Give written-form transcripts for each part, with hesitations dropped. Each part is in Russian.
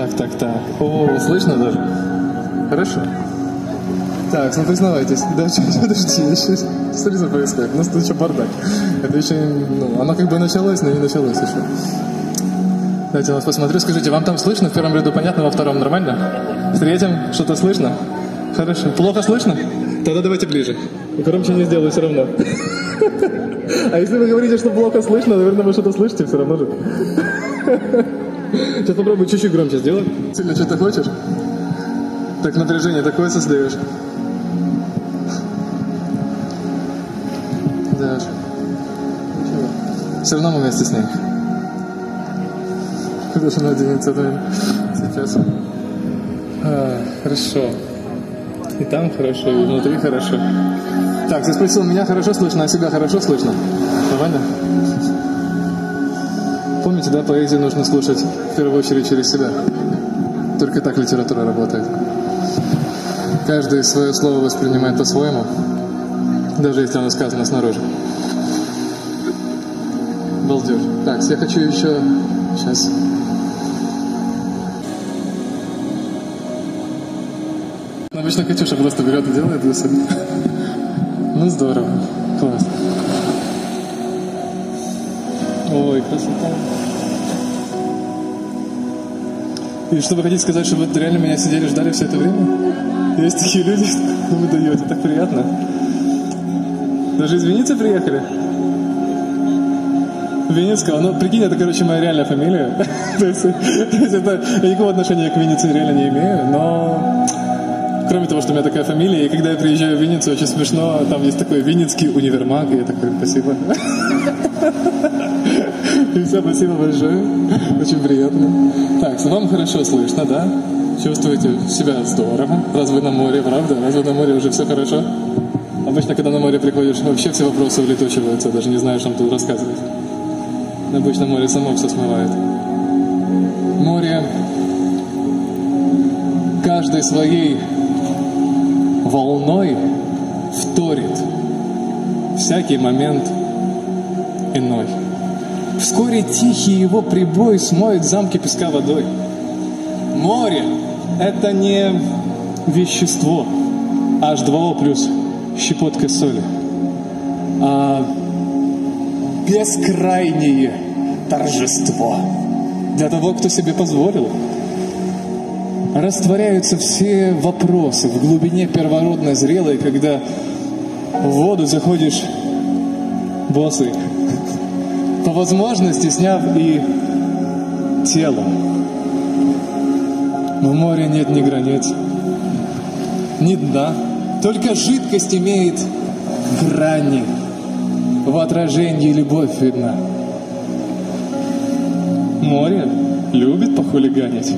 Так. О, слышно даже? Хорошо. Так, ну признавайтесь. Да, подожди, еще смотри, что происходит. У нас тут еще бардак. Это еще, оно как бы началось, но не началось еще. Давайте я вас посмотрю. Скажите, вам там слышно? В первом ряду понятно, во втором нормально? В третьем что-то слышно? Хорошо. Плохо слышно? Тогда давайте ближе. Громче не сделаю все равно. А если вы говорите, что плохо слышно, наверное, вы что-то слышите все равно же. Сейчас попробую чуть-чуть громче сделать. Сильно что-то хочешь? Так напряжение такое создаешь. Да. Все равно мы вместе с ней. Куда же она денется от меня? Сейчас. Хорошо. И там хорошо, и внутри хорошо. Так, я спросил, меня хорошо слышно, а себя хорошо слышно? Нормально? Помните, да, поэзию нужно слушать в первую очередь через себя. Только так литература работает. Каждый свое слово воспринимает по-своему, даже если оно сказано снаружи. Балдеж. Так, я хочу еще... Сейчас. Обычно Катюша просто берет и делает для себя. Ну здорово. Класс. Ой, красота. И что вы хотите сказать, что вы реально меня сидели, ждали все это время? Есть такие люди, что вы даете, так приятно. Даже извиниться приехали? Винницкого, ну прикинь, это, короче, моя реальная фамилия. То есть это, я никакого отношения к Виннице реально не имею, но кроме того, что у меня такая фамилия, и когда я приезжаю в Винницу, очень смешно, там есть такой Винницкий универмаг, и я такой, спасибо. И все, спасибо большое, очень приятно. Так, вам хорошо слышно, да? Чувствуете себя здорово, раз вы на море, правда? Раз вы на море, уже все хорошо? Обычно, когда на море приходишь, вообще все вопросы улетучиваются, даже не знаешь, что тут рассказывать. Обычно море само все смывает. Море каждой своей волной вторит всякий момент иной. Вскоре тихий его прибой смоет замки песка водой. Море — это не вещество H2O плюс щепотка соли, а бескрайнее торжество для того, кто себе позволил. Растворяются все вопросы в глубине первородно зрелой, когда в воду заходишь босый, по возможности сняв и тело. В море нет ни границ, ни дна, только жидкость имеет грани. В отражении любовь видна. Море любит похулиганить.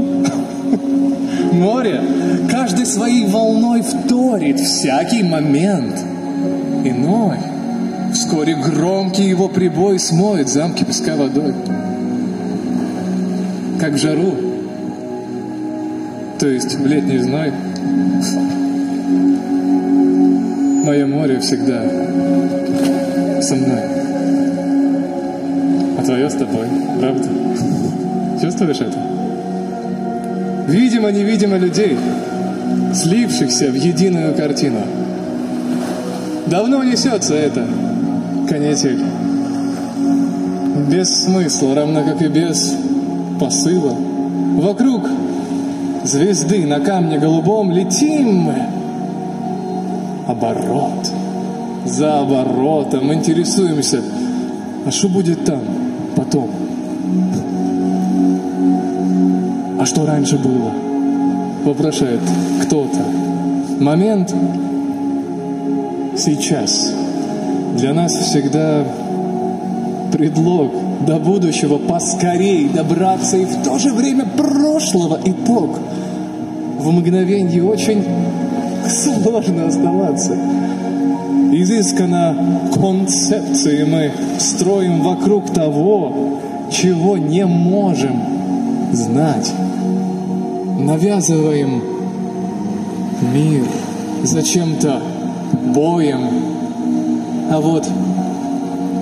Море каждой своей волной вторит всякий момент иной. Вскоре громкий его прибой смоет замки песка водой. Как в жару, то есть в летний зной, мое море всегда со мной, а твое с тобой, правда? Чувствуешь это? Видимо-невидимо людей, слившихся в единую картину. Давно несется эта канитель. Без смысла, равно как и без посыла. Вокруг звезды на камне голубом летим мы. Оборот за оборотом интересуемся. А что будет там потом? А что раньше было? Вопрошает кто-то. Момент сейчас для нас всегда предлог до будущего поскорей добраться, и в то же время прошлого итог. В мгновенье очень сложно оставаться. Изысканно концепции мы строим вокруг того, чего не можем знать. Навязываем мир зачем-то боем. А вот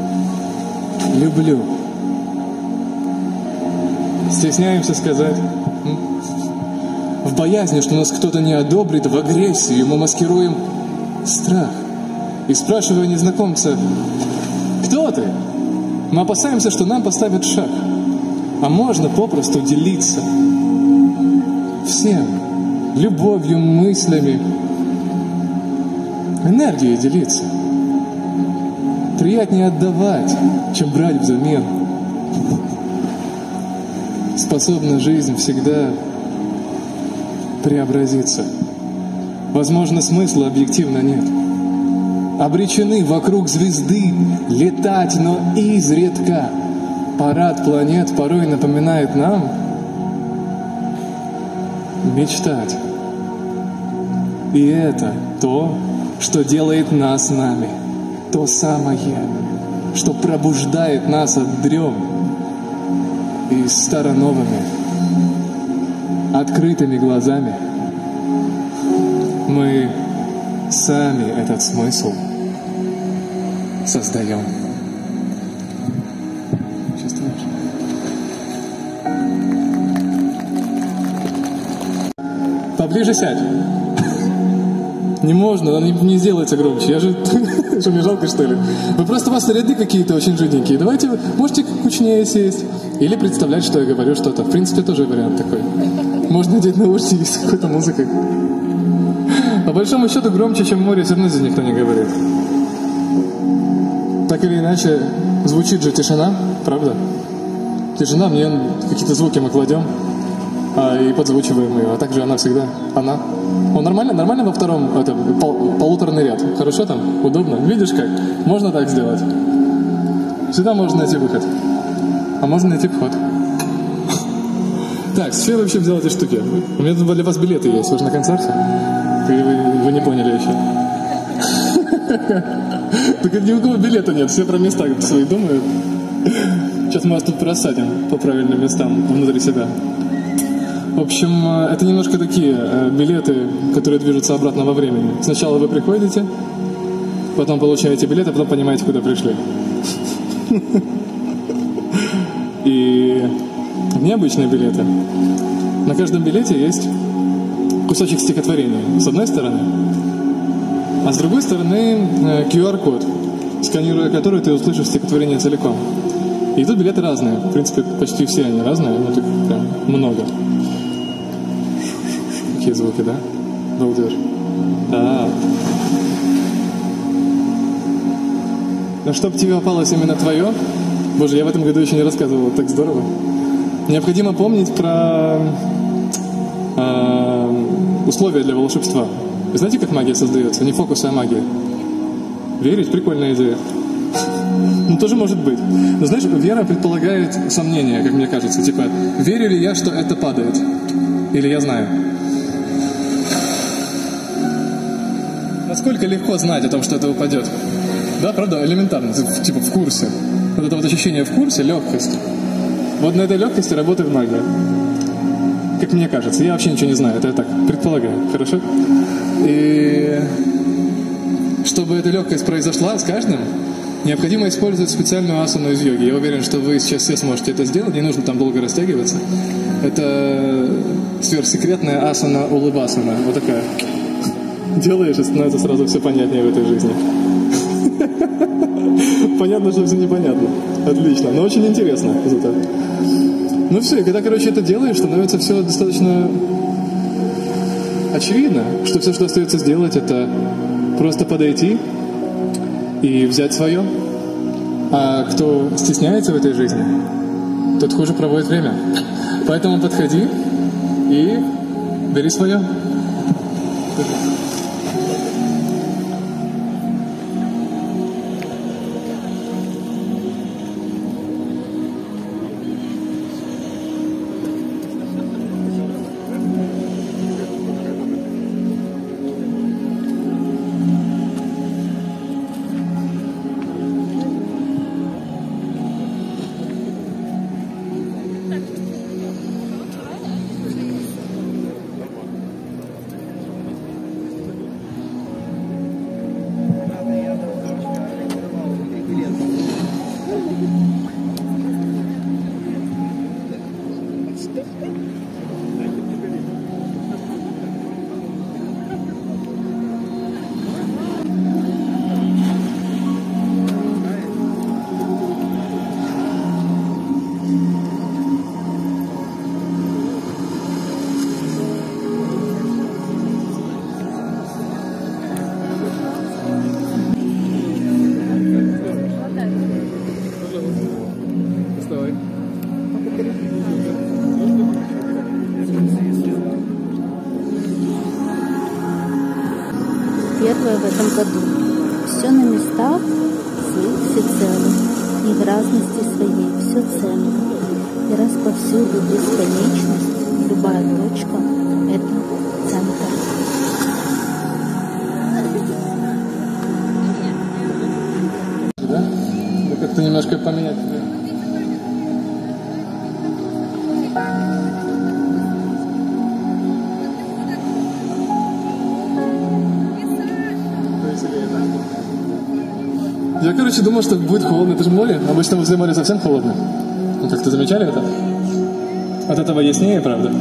люблю. Стесняемся сказать. В боязни, что нас кто-то не одобрит, в агрессии мы маскируем страх. И спрашивая незнакомца: «Кто ты?», мы опасаемся, что нам поставят шаг. А можно попросту делиться всем. Любовью, мыслями, энергией делиться. Приятнее отдавать, чем брать взамен. Способна жизнь всегда преобразиться. Возможно, смысла объективно нет. Обречены вокруг звезды летать, но изредка парад планет порой напоминает нам мечтать. И это то, что делает нас нами. То самое, что пробуждает нас от дрем и староновыми, открытыми глазами мы сами этот смысл создаем. Чувствуешь? Поближе сядь. Не можно, она не сделается громче. Я же... Что, мне жалко, что ли? Вы просто, у вас ряды какие-то очень жиденькие. Давайте, можете кучнее сесть. Или представлять, что я говорю что-то. В принципе, тоже вариант такой. Можно надеть наушники с какой-то музыкой. По большому счету, громче, чем море, все равно здесь никто не говорит. Так или иначе, звучит же тишина, правда? Тишина, мне какие-то звуки мы кладем, и подзвучиваем ее. А также она всегда, она. Он нормально во втором, это, полуторный ряд. Хорошо там? Удобно? Видишь как? Можно так сделать. Всегда можно найти выход. А можно найти вход. Так, с чего я вообще взял эти штуки? У меня тут для вас билеты есть. Вы же на концерте? Вы не поняли еще. Так ни у кого билета нет. Все про места свои думают. Сейчас мы вас тут просадим по правильным местам внутри себя. В общем, это немножко такие билеты, которые движутся обратно во времени. Сначала вы приходите, потом получаете билет, а потом понимаете, куда пришли. И необычные билеты. На каждом билете есть кусочек стихотворения, с одной стороны. А с другой стороны QR-код, сканируя который ты услышишь стихотворение целиком. И тут билеты разные. В принципе, почти все они разные, но тут прям много. Какие звуки, да? Балдеж. Да. Но чтоб тебе попалось именно твое, боже, я в этом году еще не рассказывал, так здорово. Необходимо помнить про условия для волшебства. Вы знаете, как магия создается? Не фокусы, а магия. Верить? Прикольная идея. Ну, тоже может быть. Но знаешь, вера предполагает сомнения, как мне кажется. Типа, верю ли я, что это падает? Или я знаю? Насколько легко знать о том, что это упадет? Да, правда, элементарно. Типа в курсе. Вот это вот ощущение в курсе, легкость. Вот на этой легкости работает магия. Как мне кажется. Я вообще ничего не знаю. Это я так предполагаю. Хорошо? И чтобы эта легкость произошла с каждым, необходимо использовать специальную асану из йоги. Я уверен, что вы сейчас все сможете это сделать. Не нужно там долго растягиваться. Это сверхсекретная асана улыбасана. Вот такая. Делаешь, и становится сразу все понятнее в этой жизни. Понятно, что все непонятно. Отлично. Но очень интересно. Зато. Ну все, и когда, короче, это делаешь, становится все достаточно очевидно, что все, что остается сделать, это просто подойти и взять свое. А кто стесняется в этой жизни, тот хуже проводит время. Поэтому подходи и бери свое. первое в этом году. Все на местах, все целы, и в разности своей, все ценно. И раз повсюду бесконечность, любая точка — это центр. Да? Ну как-то немножко поменять. Я, короче, думал, что будет холодно. Это же море. Обычно возле моря совсем холодно. Ну, как-то замечали это? От этого яснее, правда?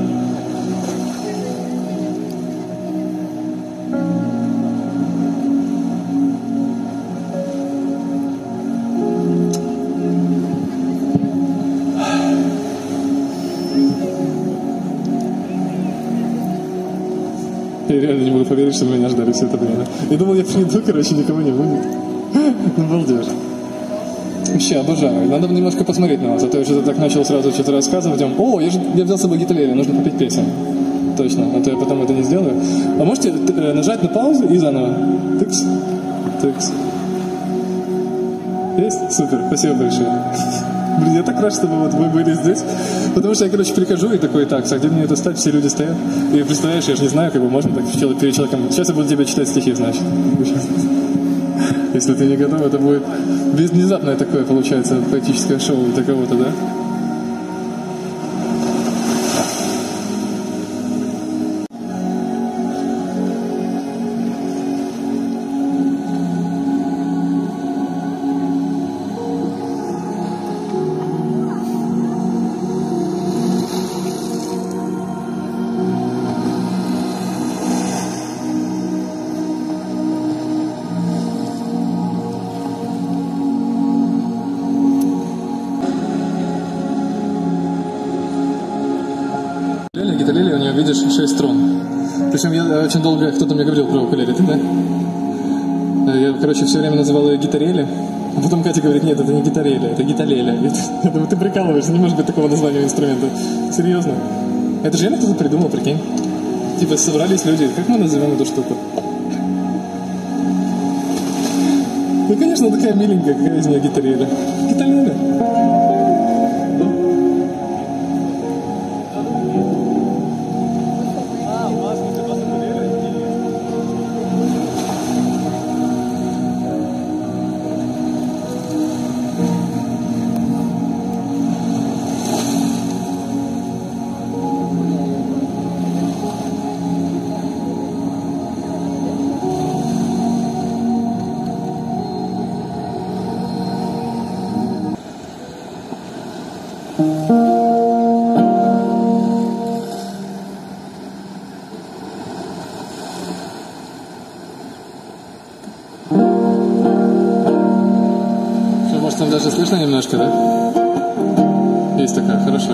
Я реально не могу поверить, что меня ждали все это время. Я думал, я приду, короче, никого не будет. Балдеж. Вообще, обожаю. Надо немножко посмотреть на вас. А то я что-то так начал сразу что-то рассказывать. О, я взял с собой гитару, нужно попеть песен. Точно, а то я потом это не сделаю. А можете нажать на паузу и заново? Тыкс. Тыкс. Есть? Супер, спасибо большое. Блин, я так рад, что вы были здесь. Потому что я, короче, прихожу и такой, так, где мне это стать? Все люди стоят. И представляешь, я же не знаю, как бы можно так перед человеком. Сейчас я буду тебе читать стихи, значит. Если ты не готов, это будет внезапное такое, получается, поэтическое шоу для кого-то, да? Гитарелли, у нее, видишь, 6 струн. Причем я очень долго, кто-то мне говорил про укулеле, ты, да? Я, короче, все время называл ее гитарелли. А потом Катя говорит, нет, это не гитарелли, это гиталеля. Я думаю, ты прикалываешься, не может быть такого названия инструмента. Серьезно? Это же реально кто-то придумал, прикинь. Типа собрались люди, как мы назовем эту штуку? Ну, конечно, такая миленькая, какая из нее гитарелля. Гитарелля. Может, там даже слышно немножко, да? Есть такая, хорошо.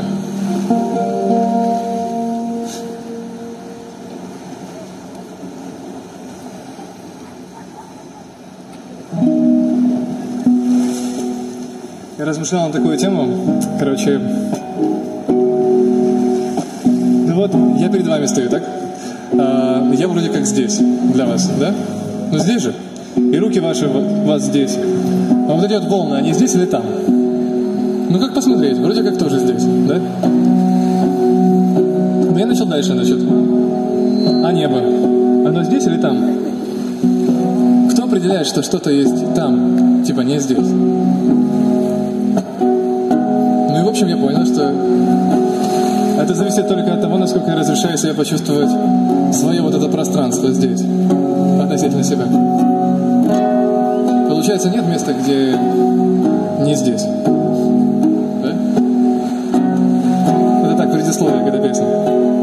Я размышлял на такую тему. Короче, ну вот, я перед вами стою, так? Я вроде как здесь, для вас, да? Ну здесь же. И руки ваши у вас здесь. А вот эти вот волны, они здесь или там? Ну как посмотреть? Вроде как тоже здесь, да? Но я начал дальше, значит. А небо? Оно здесь или там? Кто определяет, что что-то есть там? Типа не здесь? Ну и в общем я понял, что это зависит только от того, насколько я разрешаю себе почувствовать свое вот это пространство здесь, относительно себя. Получается, нет места, где не здесь. Да? Это так, предисловие к этой песне.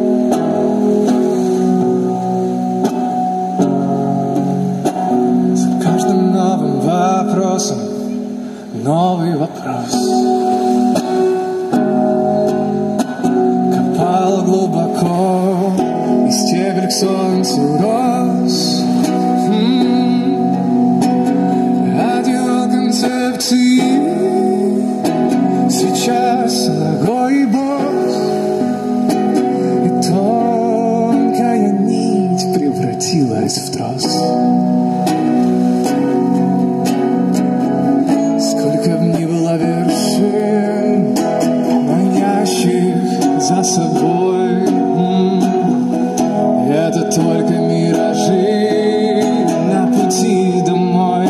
За каждым новым вопросом новый вопрос. Копал глубоко, и стебель к солнцу рос. Сейчас ногой босс, и тонкая нить превратилась в трос. Иисус. Сколько б ни было вершин, манящих за собой, это только миражи на пути домой.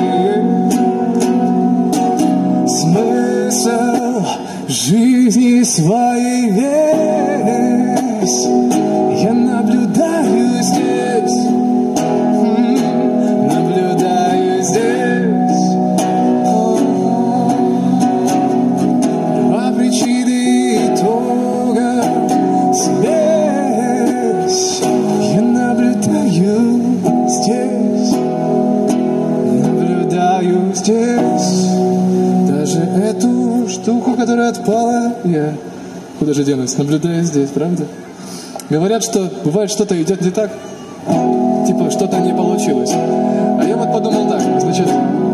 Смысл жизни своей весь я наблюдаю здесь, наблюдаю здесь. А причины итога здесь я наблюдаю здесь, наблюдаю здесь. Даже эту штуку, которая отпала, я куда же денусь, наблюдаю здесь, правда? Говорят, что бывает что-то идет не так, типа что-то не получилось. А я вот подумал так, значит,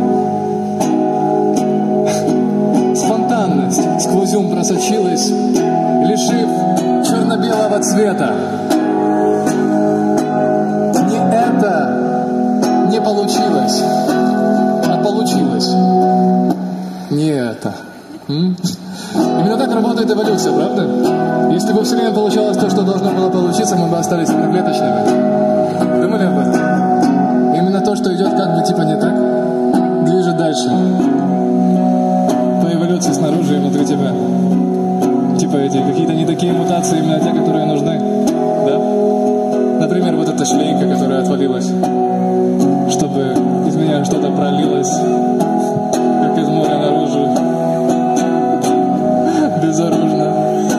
спонтанность сквозь ум просочилась, лишив черно-белого цвета. Не это не получилось, а получилось не это. Именно так работает эволюция, правда? Если бы все время получалось то, что должно было получиться, мы бы остались одноклеточными. Думали об этом? Именно то, что идет как бы типа не так, движет дальше. По эволюции снаружи и внутри тебя. Типа эти какие-то не такие мутации, именно те, которые нужны. Да? Например, вот эта шлейка, которая отвалилась, чтобы из меня что-то пролилось, как из моря наружу. Безоружно.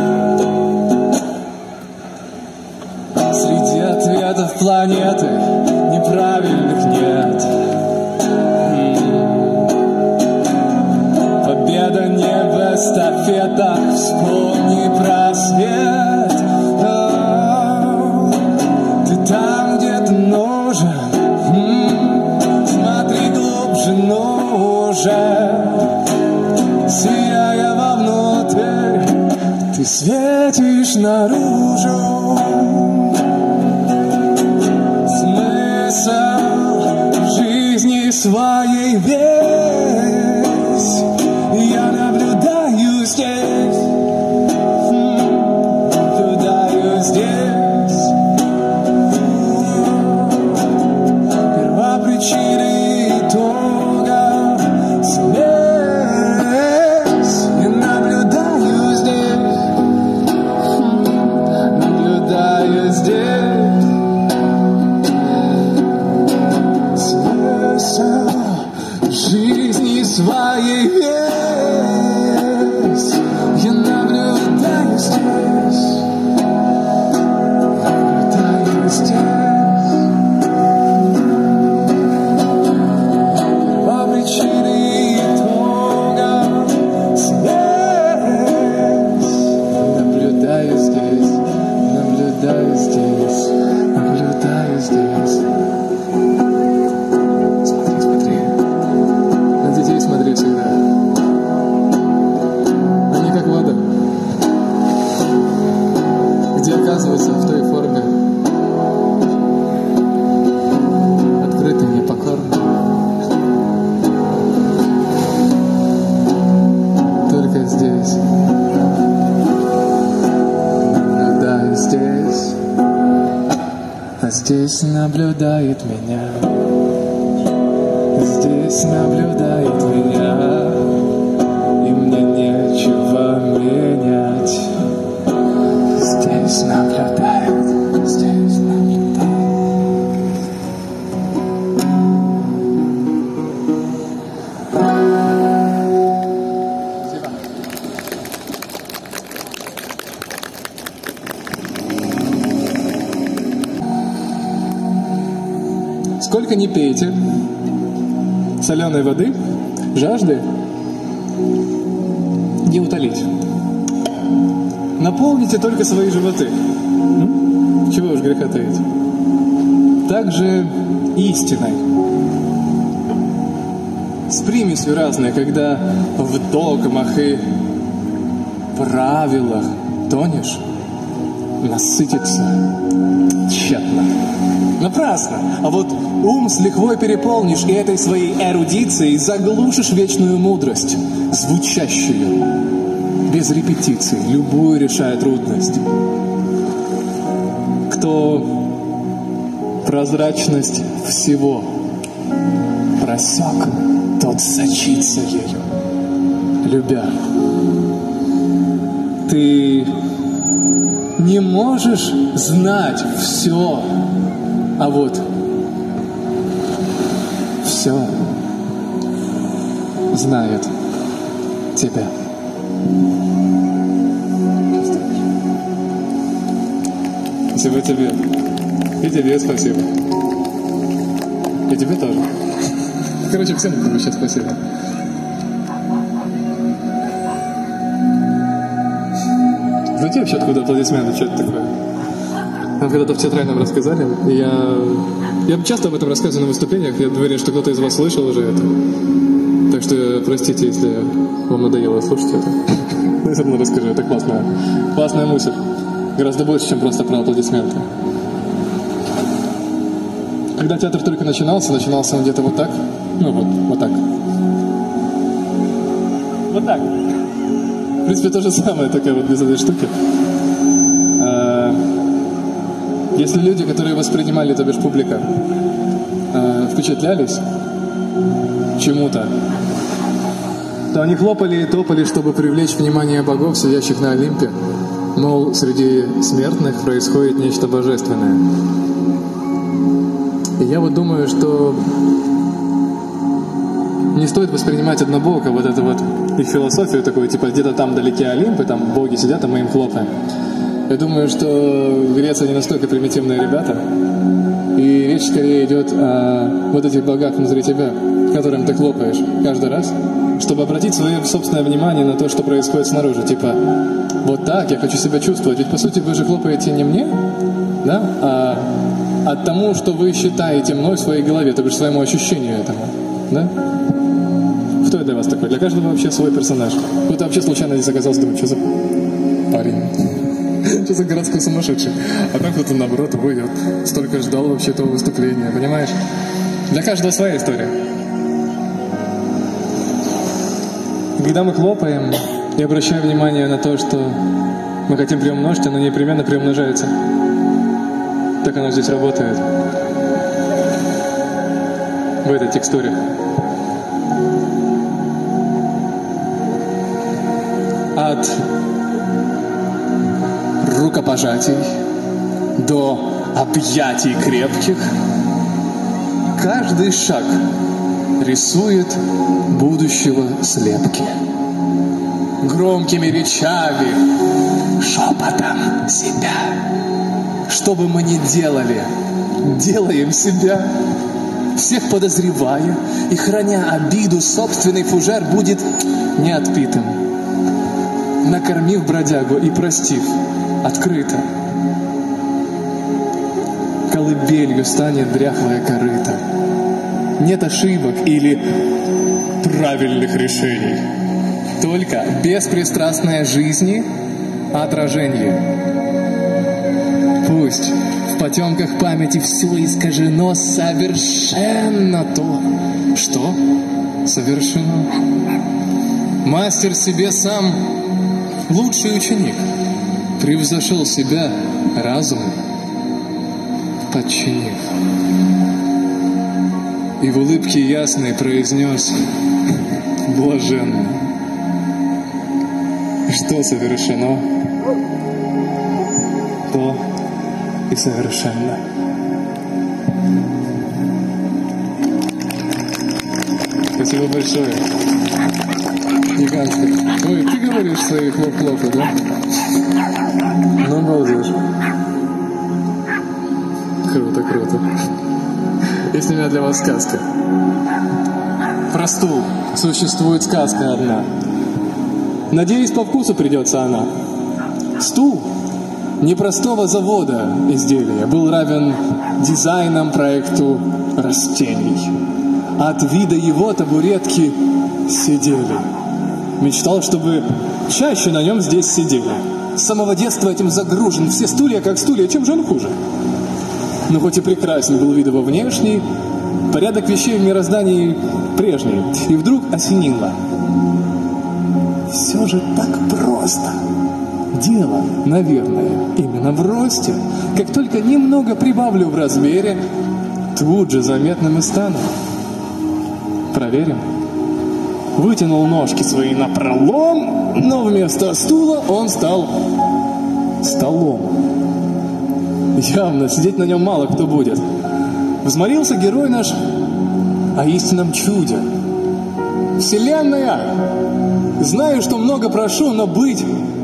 Среди ответов планеты неправильных нет. Победа не в эстафетах, вспомни про свет. Ты там, где ты нужен, смотри глубже, нужен. Сияя вовнутрь, ты светишь наружу. Смысл жизни своей весь я наблюдаю здесь, наблюдаю здесь. Первопричины итога смерть. Жизни своей весь я наблюдаю здесь, наблюдаю здесь. По причине итога смерть. Наблюдаю здесь, наблюдаю здесь, наблюдаю здесь. Смотри всегда. Они как вода, где оказывается в той форме, открытой, непокорной. Только здесь. Наблюдаю здесь, а здесь наблюдает меня. Здесь наблюдает меня, и мне нечего менять. Здесь наблюдает, здесь наблюдает. Сколько ни пейте соленой воды, жажды не утолить. Наполните только свои животы. Чего уж греха таить. Также истиной. С примесью разной, когда в догмах и правилах тонешь, насытиться тщетно. Напрасно. А вот ум с лихвой переполнишь, и этой своей эрудицией заглушишь вечную мудрость, звучащую, без репетиций, любую решая трудность. Кто прозрачность всего просек, тот сочится ею, любя. Ты не можешь знать все, а вот все знает тебя. Спасибо тебе. И тебе спасибо. И тебе тоже. Короче, всем сейчас спасибо. Знаете вообще, откуда аплодисменты? Что это такое? Нам когда-то в театральном рассказали. И я часто об этом рассказываю на выступлениях. Я уверен, что кто-то из вас слышал уже это. Так что простите, если вам надоело слушать это. Но я все равно расскажу. Это классная мысль. Гораздо больше, чем просто про аплодисменты. Когда театр только начинался он где-то вот так. Ну вот так. Вот так. В принципе, то же самое, такая вот без этой штуки. Если люди, которые воспринимали, то бишь публика, впечатлялись чему-то, то они хлопали и топали, чтобы привлечь внимание богов, сидящих на Олимпе. Мол, среди смертных происходит нечто божественное. И я вот думаю, что не стоит воспринимать однобоко вот эту вот их философию такую, типа где-то там вдалеке Олимп, и там боги сидят, а мы им хлопаем. Я думаю, что в Греции не настолько примитивные ребята, и речь скорее идет о вот этих богах внутри тебя, которым ты хлопаешь каждый раз, чтобы обратить свое собственное внимание на то, что происходит снаружи. Типа, вот так я хочу себя чувствовать. Ведь, по сути, вы же хлопаете не мне, да, а тому, что вы считаете мной в своей голове, то бишь своему ощущению этому, да? Кто я для вас такой? Для каждого вообще свой персонаж. Кто-то вообще случайно здесь оказался, думает, что за парень? Что за городской сумасшедший? А там кто-то, наоборот, выйдет. Столько ждал вообще этого выступления, понимаешь? Для каждого своя история. Когда мы хлопаем и обращаем внимание на то, что мы хотим приумножить, оно непременно приумножается. Так оно здесь работает. В этой текстуре. От рукопожатий до объятий крепких каждый шаг рисует будущего слепки. Громкими речами, шепотом себя. Что бы мы ни делали, делаем себя. Всех подозревая и храня обиду, собственный фужер будет неотпитым. Накормив бродягу и простив открыто, колыбелью станет дряхлая корыта. Нет ошибок или правильных решений, только беспристрастная жизни отражение. Пусть в потемках памяти все искажено совершенно то, что совершено. Мастер себе сам лучший ученик, превзошел себя разум, подчинив. И в улыбке ясной произнес блаженно, что совершено, то и совершенно. Спасибо большое. Гигантский. Ой, ты говоришь свои хлоп-хлопы, да? Ну, балдеж. Круто, круто. Есть у меня для вас сказка. Про стул существует сказка одна. Надеюсь, по вкусу придется она. Стул непростого завода изделия был равен дизайном проекту растений. От вида его табуретки сидели. Мечтал, чтобы чаще на нем здесь сидели. С самого детства этим загружен. Все стулья как стулья. Чем же он хуже? но хоть и прекрасен был вид его внешний, порядок вещей в мироздании прежний. И вдруг осенило. Все же так просто. Дело, наверное, именно в росте. Как только немного прибавлю в размере, тут же заметным и стану. Проверим. Вытянул ножки свои напролом, но вместо стула он стал столом. Явно сидеть на нем мало кто будет. Взмолился герой наш о истинном чуде. Вселенная, знаю, что много прошу, но быть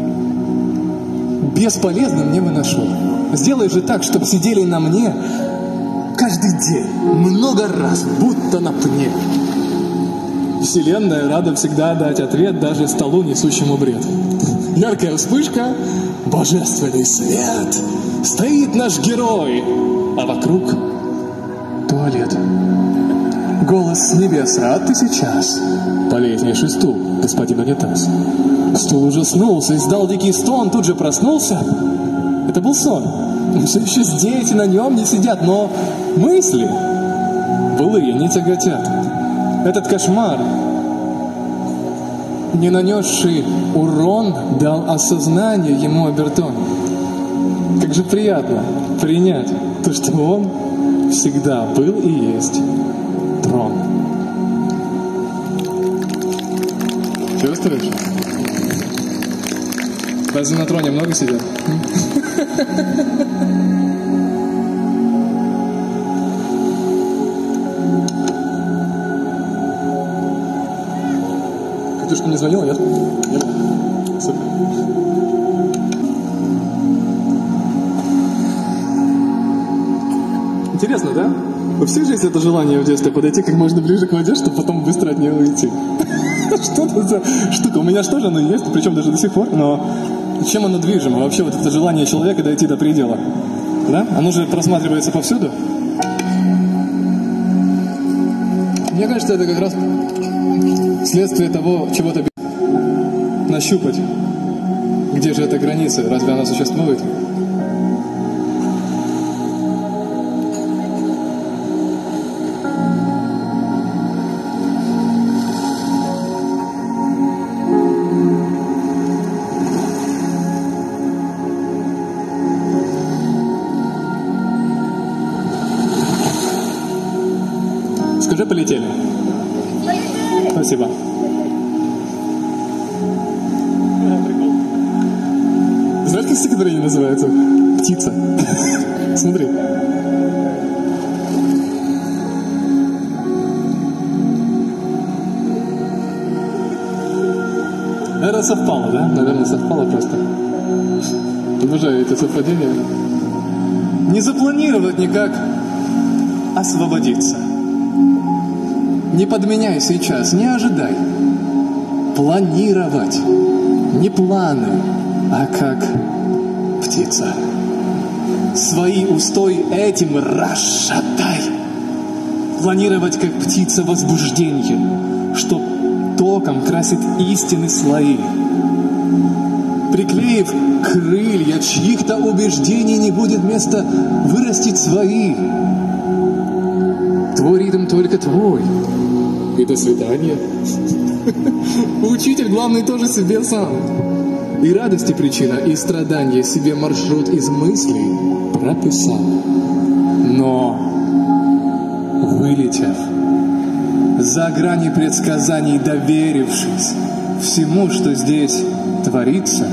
бесполезным не выношу. Сделай же так, чтобы сидели на мне каждый день, много раз, будто на пне. Вселенная рада всегда дать ответ даже столу, несущему бред. Яркая вспышка, божественный свет, стоит наш герой, а вокруг туалет. Голос с небес: рад ты сейчас, полезнейший стул, господин унитаз. Стул ужаснулся, издал дикий стон, тут же проснулся. Это был сон. Все еще здесь и на нем не сидят, но мысли былые не тяготят. Этот кошмар, не нанесший урон, дал осознание ему обертон. Как же приятно принять то, что он всегда был и есть трон. Чувствуешь? Разве на троне много сидят? Катюшка не звонила, нет? Нет. Супер. Интересно, да? У всех же есть это желание в детстве подойти как можно ближе к воде, чтобы потом быстро от нее уйти. Что это за штука? У меня же тоже оно есть, причем даже до сих пор, но чем оно движимо? Вообще вот это желание человека дойти до предела. Да? Оно же просматривается повсюду. Мне кажется, это как раз следствие того, чего-то нащупать. Где же эта граница? Разве она существует? Скажи, полетели. Спасибо. Знаешь, как стихотворение называется? Птица. Смотри. Это совпало, да? Наверное, совпало просто. Обожаю эти совпадения. Не запланировать никак освободиться. Не подменяй сейчас, не ожидай. Планировать. Не планы, а как птица. Свои устои этим расшатай. Планировать, как птица, возбужденье, что током красит истины слои. Приклеив крылья чьих-то убеждений, не будет места вырастить свои. Твой ритм только твой. И до свидания. Учитель главный тоже себе сам. И радости причина, и страдания себе маршрут из мыслей прописал. Но, вылетев за грани предсказаний, доверившись всему, что здесь творится,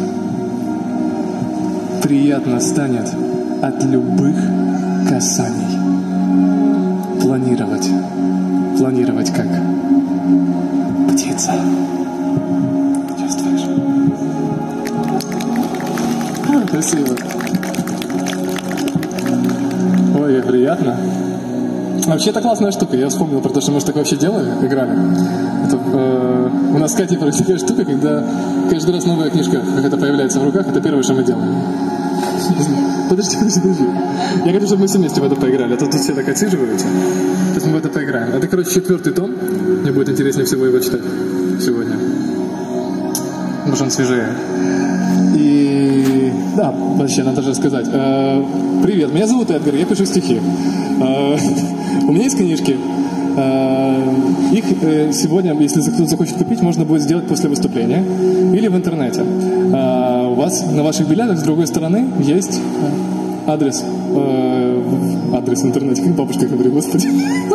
приятно станет от любых касаний. Планировать как птица. Чувствуешь? Спасибо. Ой, как приятно. Вообще, это классная штука. Я вспомнил про то, что мы же так вообще делали, играли. Это, у нас с Катей такая штука, когда каждый раз новая книжка какая-то появляется в руках, это первое, что мы делаем. Подожди. Я хочу, чтобы мы все вместе в это поиграли. А то тут все так отсиживаются. Сейчас мы в это поиграем. Это, короче, 4-й том. Мне будет интереснее всего его читать сегодня. Потому что он свежее. И Да, вообще, надо же сказать. Привет, меня зовут Эдгар, я пишу стихи. У меня есть книжки. Их сегодня, если кто-то захочет купить, можно будет сделать после выступления или в интернете. У вас на ваших билетах с другой стороны есть адрес. Адрес в интернете. Как бабушка говорит, господи.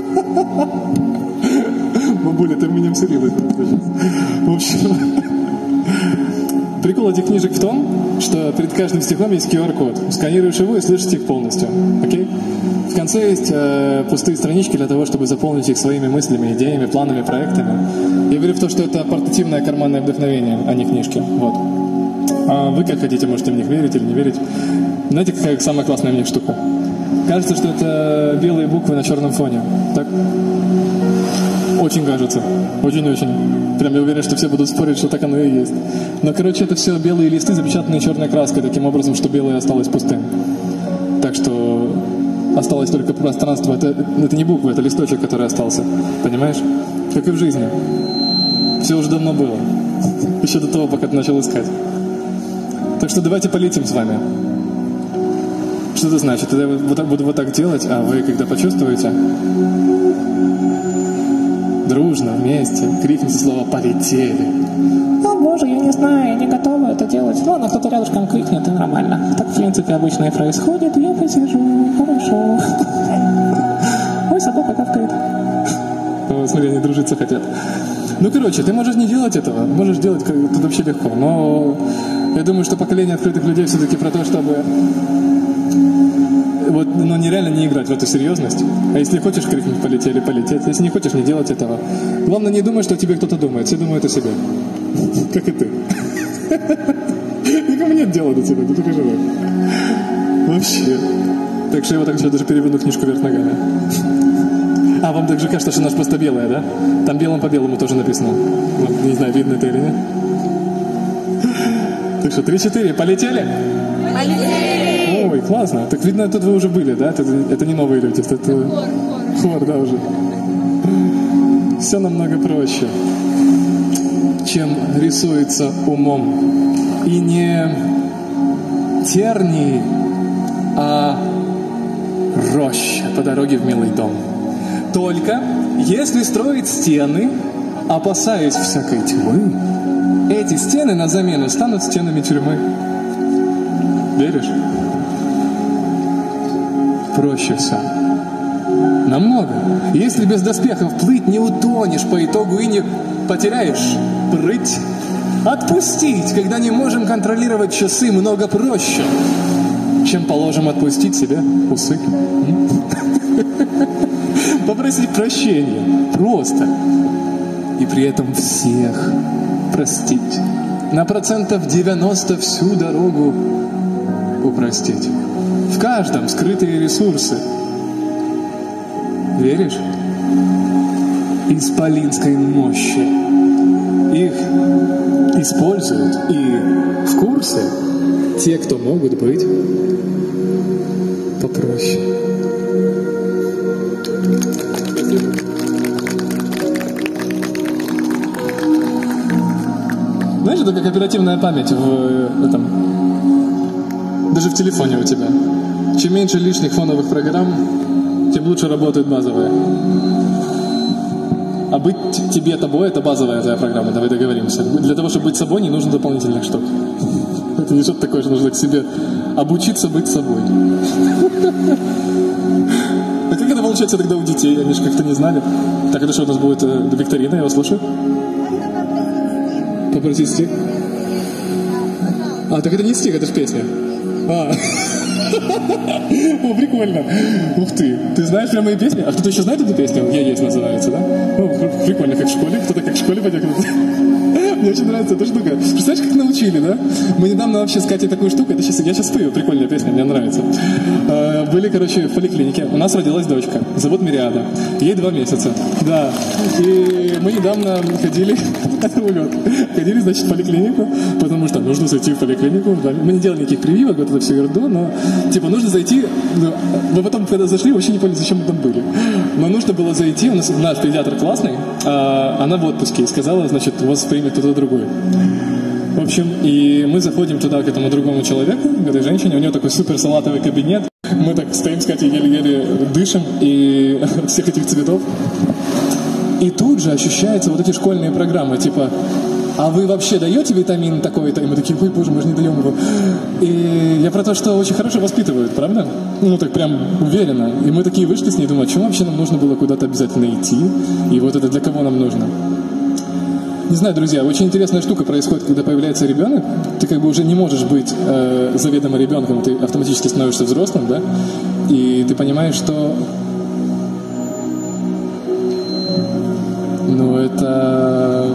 Бабуля, ты меня всерилась. В общем, прикол этих книжек в том, что перед каждым стихом есть QR-код. Сканируешь его и слышишь стих полностью. Окей? В конце есть пустые странички для того, чтобы заполнить их своими мыслями, идеями, планами, проектами. Я верю в то, что это портативное карманное вдохновение, а не книжки. Вот. А вы как хотите, можете в них верить или не верить. Знаете, какая самая классная в них штука? Кажется, что это белые буквы на черном фоне. Так? Очень кажется. Очень-очень. Прям я уверен, что все будут спорить, что так оно и есть. Но, короче, это все белые листы, запечатанные черной краской, таким образом, что белое осталось пустым. Так что осталось только пространство. Это не буквы, это листочек, который остался. Понимаешь? Как и в жизни. Все уже давно было. Еще до того, пока ты начал искать. Так что давайте полетим с вами. Что это значит? Я буду вот так делать, а вы, когда почувствуете, дружно, вместе, крикните слово «полетели». О боже, я не знаю, я не готова это делать. Ладно, кто-то рядышком крикнет, и нормально. Так, в принципе, обычно и происходит. Я посижу, хорошо. Ой, собака кавкает. Смотри, они дружиться хотят. Ну, короче, ты можешь не делать этого. Можешь делать это вообще легко. Но я думаю, что поколение открытых людей все-таки про то, чтобы... Вот, но нереально не играть в эту серьезность. А если хочешь крикнуть «полетели», полететь. Если не хочешь, не делать этого. Главное, не думай, что о тебе кто-то думает. Все думают о себе. Как и ты. Никому нет дела до тебя, не переживай. Вообще. Так что я вот так сейчас даже переверну книжку вверх ногами. А, вам также кажется, что у нас просто белая, да? Там белым по белому тоже написано. Вот, не знаю, видно это или нет. Так что, 3-4, полетели? Полетели! Ой, классно. Так видно, тут вы уже были, да? Это не новые люди. Это хор, да, уже. Все намного проще, чем рисуется умом. И не тернии, а роща по дороге в милый дом. Только если строить стены, опасаясь всякой тьмы, эти стены на замену станут стенами тюрьмы. Веришь? Проще все. Намного. Если без доспехов плыть, не утонешь по итогу и не потеряешь прыть. Отпустить, когда не можем контролировать часы, много проще, чем положим отпустить себе усы. Попросить прощения. Просто. И при этом всех простить. На 90% всю дорогу упростить. В каждом скрытые ресурсы. Веришь? Исполинской мощи. Их используют и в курсе те, кто могут быть попроще. Знаешь, это как оперативная память в этом, даже в телефоне у тебя. Чем меньше лишних фоновых программ, тем лучше работают базовые. А быть тебе тобой — это базовая твоя программа, давай договоримся. Для того, чтобы быть собой, не нужно дополнительных штук. Это не что-то такое, что нужно к себе обучиться быть собой. А как это получается тогда у детей? Они же как-то не знали. Так, это что, у нас будет викторина, я вас слушаю? Попросить стих? А, так это не стих, это же песня. А. О, прикольно. Ух ты. Ты знаешь прям мои песни? А кто-то еще знает эту песню? «Я есть» называется, да? Ну, прикольно, как в школе. Кто-то как в школе пойдет. Мне очень нравится эта штука. Представляешь, как научили, да? Мы недавно вообще с Катей такую штуку. Я сейчас спою. Прикольная песня, мне нравится. Были, короче, в поликлинике. У нас родилась дочка. Зовут Мириада. Ей 2 месяца. Да. И мы недавно ходили, значит, в поликлинику, потому что нужно зайти в поликлинику. Мы не делали никаких прививок, вот это всю ерунду, но типа нужно зайти. Мы потом, когда зашли, вообще не поняли, зачем мы там были. Но нужно было зайти. У нас наш педиатр классный, она в отпуске и сказала, значит, вас примет кто-то другой. В общем, и мы заходим туда к этому другому человеку, к этой женщине, у нее такой супер салатовый кабинет. Мы так стоим с Катей, еле-еле дышим, и от всех этих цветов. И тут же ощущаются вот эти школьные программы, типа, а вы вообще даете витамин такой-то? И мы такие, ой, боже, мы же не даем его. И я про то, что очень хорошо воспитывают, правда? Ну, так прям уверенно. И мы такие вышли с ней, думаю, а чему вообще нам нужно было куда-то обязательно идти? И вот это для кого нам нужно? Не знаю, друзья, очень интересная штука происходит, когда появляется ребенок. Ты как бы уже не можешь быть заведомо ребенком, ты автоматически становишься взрослым, да? И ты понимаешь, что... Ну, это...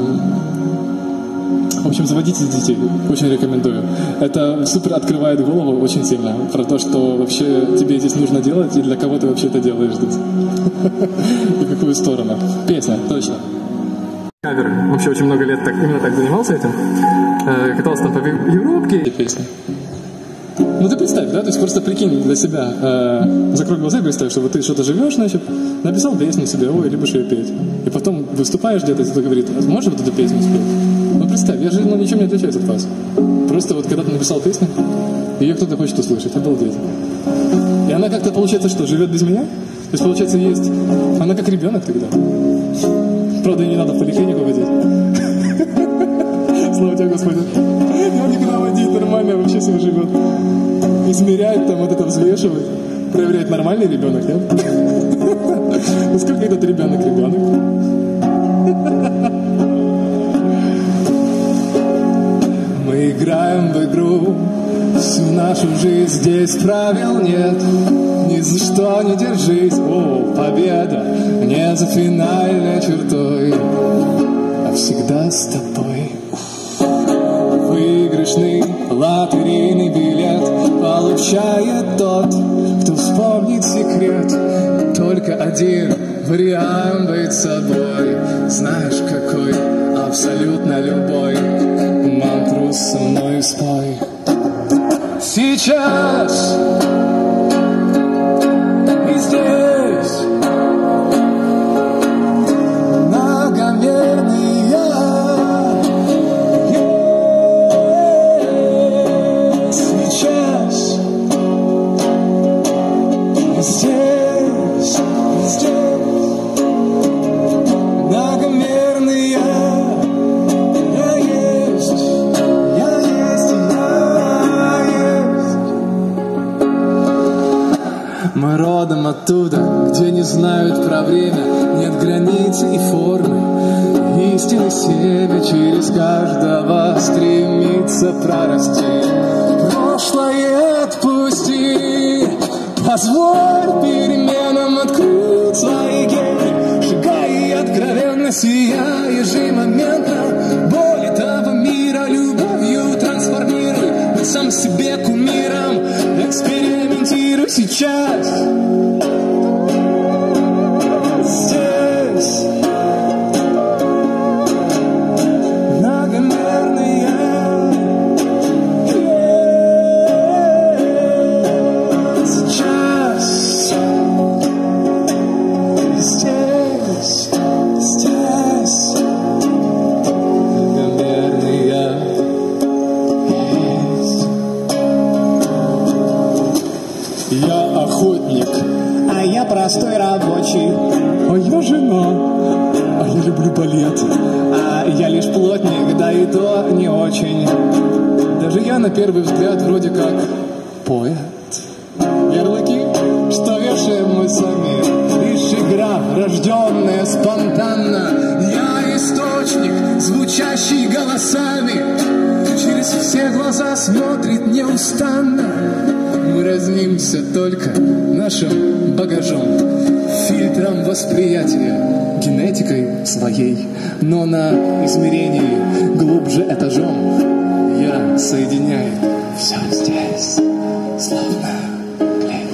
В общем, заводите детей. Очень рекомендую. Это супер открывает голову очень сильно. Про то, что вообще тебе здесь нужно делать, и для кого ты вообще это делаешь здесь. И в какую сторону. Песня, точно. Кавер. Вообще очень много лет именно так занимался этим. Катался там по Европке. Песни. Ну ты представь, да, то есть просто прикинь для себя, закрой глаза и представь, что вот ты что-то живешь, значит, написал песню себе, ой, любишь ее петь. И потом выступаешь где-то, и кто-то говорит, а можешь вот эту песню спеть? Ну представь, я же ничем не отличаюсь от вас. Просто вот когда ты написал песню, ее кто-то хочет услышать, обалдеть. И она как-то, получается, что, живет без меня? То есть, получается, есть... Она как ребенок тогда. Правда, ей не надо в поликлинику водить. Слава тебе, Господи. Его никуда водить, нормально вообще себе живет. Измерять, там вот это взвешивать. Проверять, нормальный ребенок, нет? Насколько этот ребенок? Мы играем в игру, всю нашу жизнь здесь правил нет. Ни за что не держись, о, победа не за финальной чертой, а всегда с тобой. Выигрышный лотерейный билет получает тот, кто вспомнит секрет. Только один вариант быть собой. Знаешь, какой? Абсолютно любой. Мантру со мной спой. Сейчас и здесь многомерный я. Сейчас и здесь многомерный я. Мы родом оттуда, где не знают про время, нет границ и формы. Истинное семя через каждого стремится прорасти. Прошлое отпусти, позволь переменам открыть свои гены. Шагай и откровенно сияй ежемоментно. Боль этого мира любовью трансформируй. Будь сам себе кумиром, экспериментируй сейчас. Здесь многомерный я. Сейчас здесь многомерный я. Я охотник, а я простой рабочий, а я жена, а я люблю балет, а я лишь плотник, да и то не очень. Даже я на первый взгляд вроде как поэт. Ярлыки, что вешаем мы сами, лишь игра, рожденная спонтанно. Я источник, звучащий голосами, через все глаза смотрит неустанно. Мы разнимся только нашим багажом, фильтром восприятия, генетикой своей. Но на измерении глубже этажом я соединяю все здесь, словно клей.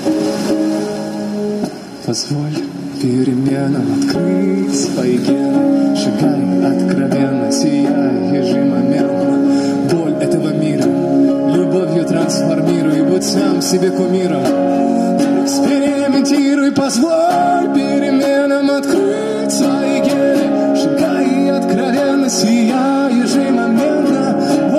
Позволь переменам открыть свои гены. Шагай откровенно, сияй ежемоментно. Боль этого мира любовью трансформируй, будь сам себе кумиром. Экспериментируй, позволь переменам открыть свои гены. Шагай откровенно, сияй ежемоментно.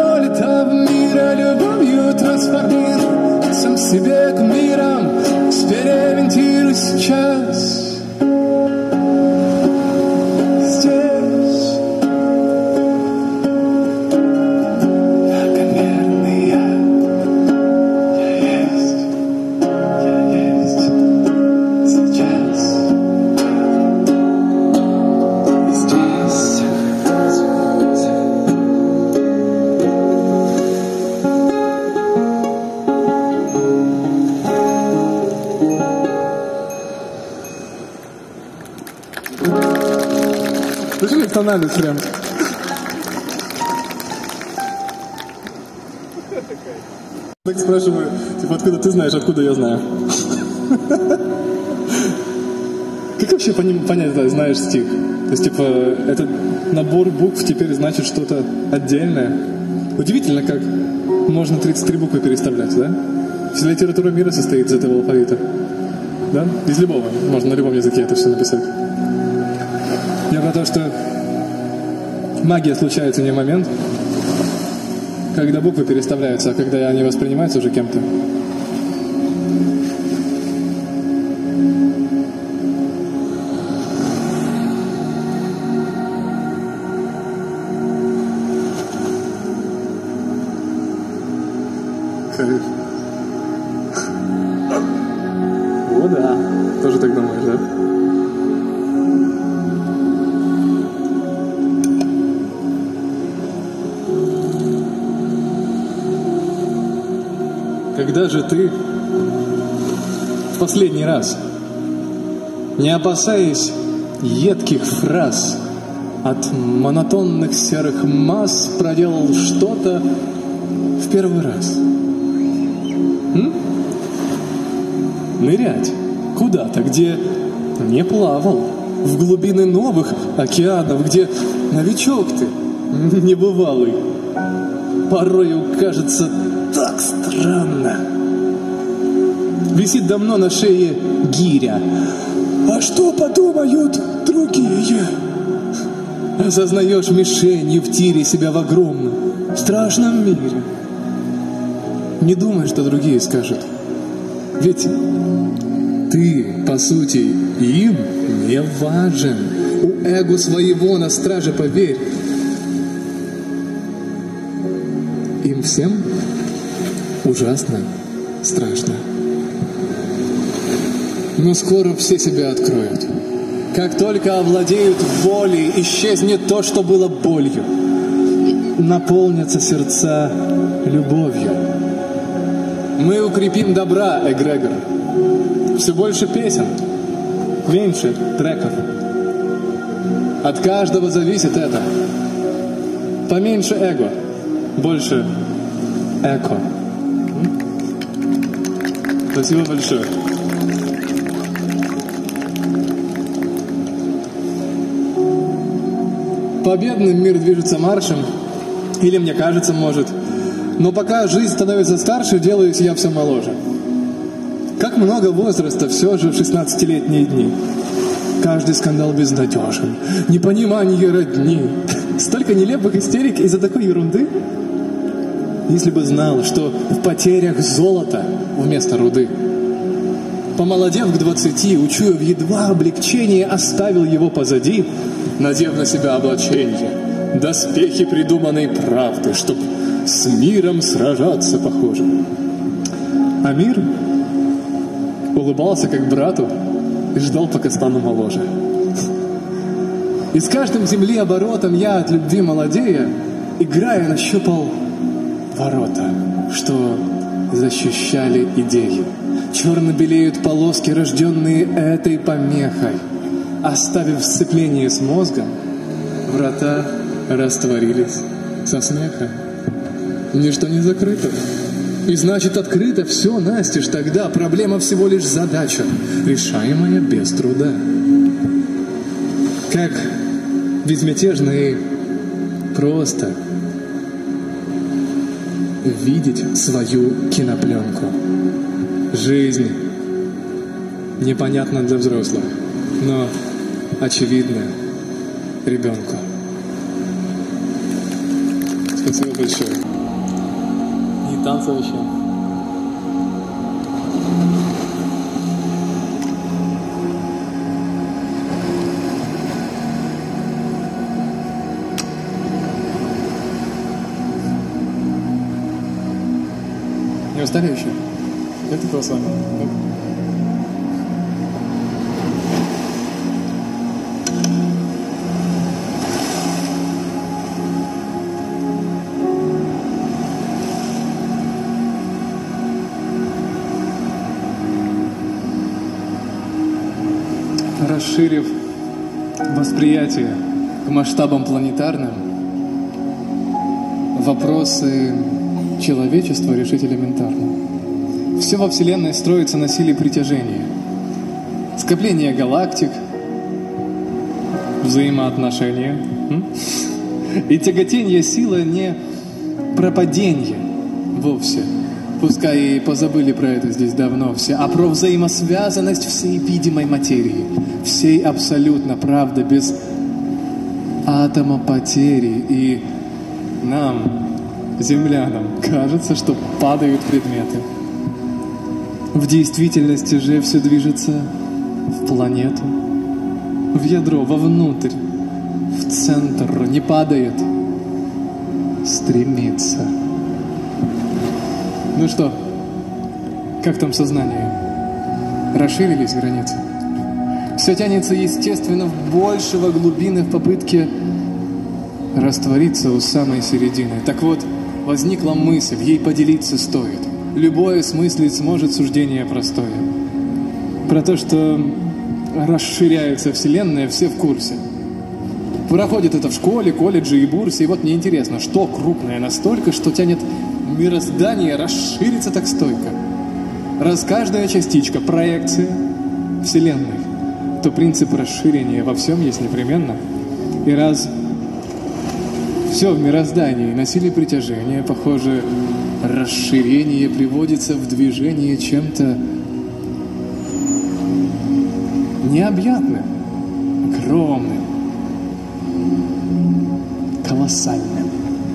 себе кумиром, экспериментируй сейчас. Слышали тональность прям? Так спрашиваю, типа, откуда ты знаешь, откуда я знаю? Как вообще понять, да, знаешь стих? То есть, типа, этот набор букв теперь значит что-то отдельное. Удивительно, как можно 33 буквы переставлять, да? Вся литература мира состоит из этого алфавита. Да? Из любого. Можно на любом языке это все написать. Я про то, что магия случается не в момент, когда буквы переставляются, а когда они воспринимаются уже кем-то. Кайф. О, да. Тоже так думаешь, да? Когда же ты в последний раз, не опасаясь едких фраз, от монотонных серых масс проделал что-то в первый раз? Нырять куда-то, где не плавал, в глубины новых океанов, где новичок ты, небывалый. Порою кажется так странно. Висит давно на шее гиря. А что подумают другие? Осознаешь мишенью в тире себя в огромном, страшном мире. Не думай, что другие скажут. Ведь ты, по сути, им не важен. У эго своего на страже, поверь. Им всем ужасно, страшно. Но скоро все себя откроют. Как только овладеют волей, исчезнет то, что было болью. Наполнятся сердца любовью. Мы укрепим добра, эгрегор. Все больше песен, меньше треков. От каждого зависит это. Поменьше эго, больше эко. Спасибо большое. Победным мир движется маршем, или мне кажется, может. Но пока жизнь становится старше, делаюсь я все моложе. Как много возраста все же в 16-летние дни. Каждый скандал безнадежен, непонимание родни. Столько нелепых истерик из-за такой ерунды. Если бы знал, что в потерях золото вместо руды. Помолодев к 20, учуяв едва облегчение, оставил его позади, надев на себя облаченье, доспехи придуманной правды, чтоб с миром сражаться похоже. А мир улыбался как брату и ждал, пока стану моложе. И с каждым земли оборотом я от любви молодея, играя, нащупал ворота, что защищали идеи. Черно белеют полоски, рожденные этой помехой. Оставив сцепление с мозгом, врата растворились со смехом. Ничто не закрыто. И значит, открыто все настежь тогда. Проблема всего лишь задача, решаемая без труда. Как безмятежно и просто видеть свою кинопленку. Жизнь непонятна для взрослых, но очевидна ребенку. Спасибо большое. Не танцевающее. Не устали еще? Как это с вами? Расширив восприятие к масштабам планетарным, вопросы человечества решить элементарно. Все во Вселенной строится на силе притяжения. Скопление галактик, взаимоотношения. И тяготение силы не пропадение вовсе. Пускай и позабыли про это здесь давно все, а про взаимосвязанность всей видимой материи. Всей абсолютно, правда, без атома потери. И нам, землянам, кажется, что падают предметы. В действительности же все движется в планету, в ядро, вовнутрь, в центр, не падает, стремится. Ну что, как там сознание? Расширились границы? Все тянется, естественно, в большего глубины в попытке раствориться у самой середины. Так вот, возникла мысль, ей поделиться стоит. Любое смыслить сможет суждение простое. Про то, что расширяется Вселенная, все в курсе. Проходит это в школе, колледже и бурсе. И вот мне интересно, что крупное настолько, что тянет мироздание расшириться так стойко. Раз каждая частичка — проекция Вселенной, то принцип расширения во всем есть непременно. И раз все в мироздании на силе притяжения, похоже, расширение приводится в движение чем-то необъятным, огромным, колоссальным.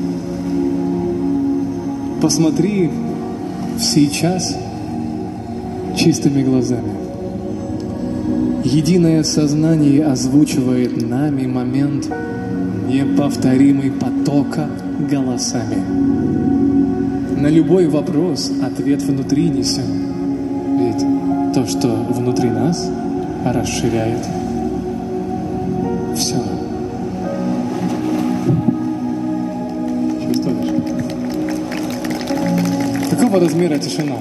Посмотри сейчас чистыми глазами. Единое сознание озвучивает нами момент неповторимый потока голосами. На любой вопрос ответ внутри несем. Ведь то, что внутри нас, расширяет все. Чувствуешь? Какого размера тишина?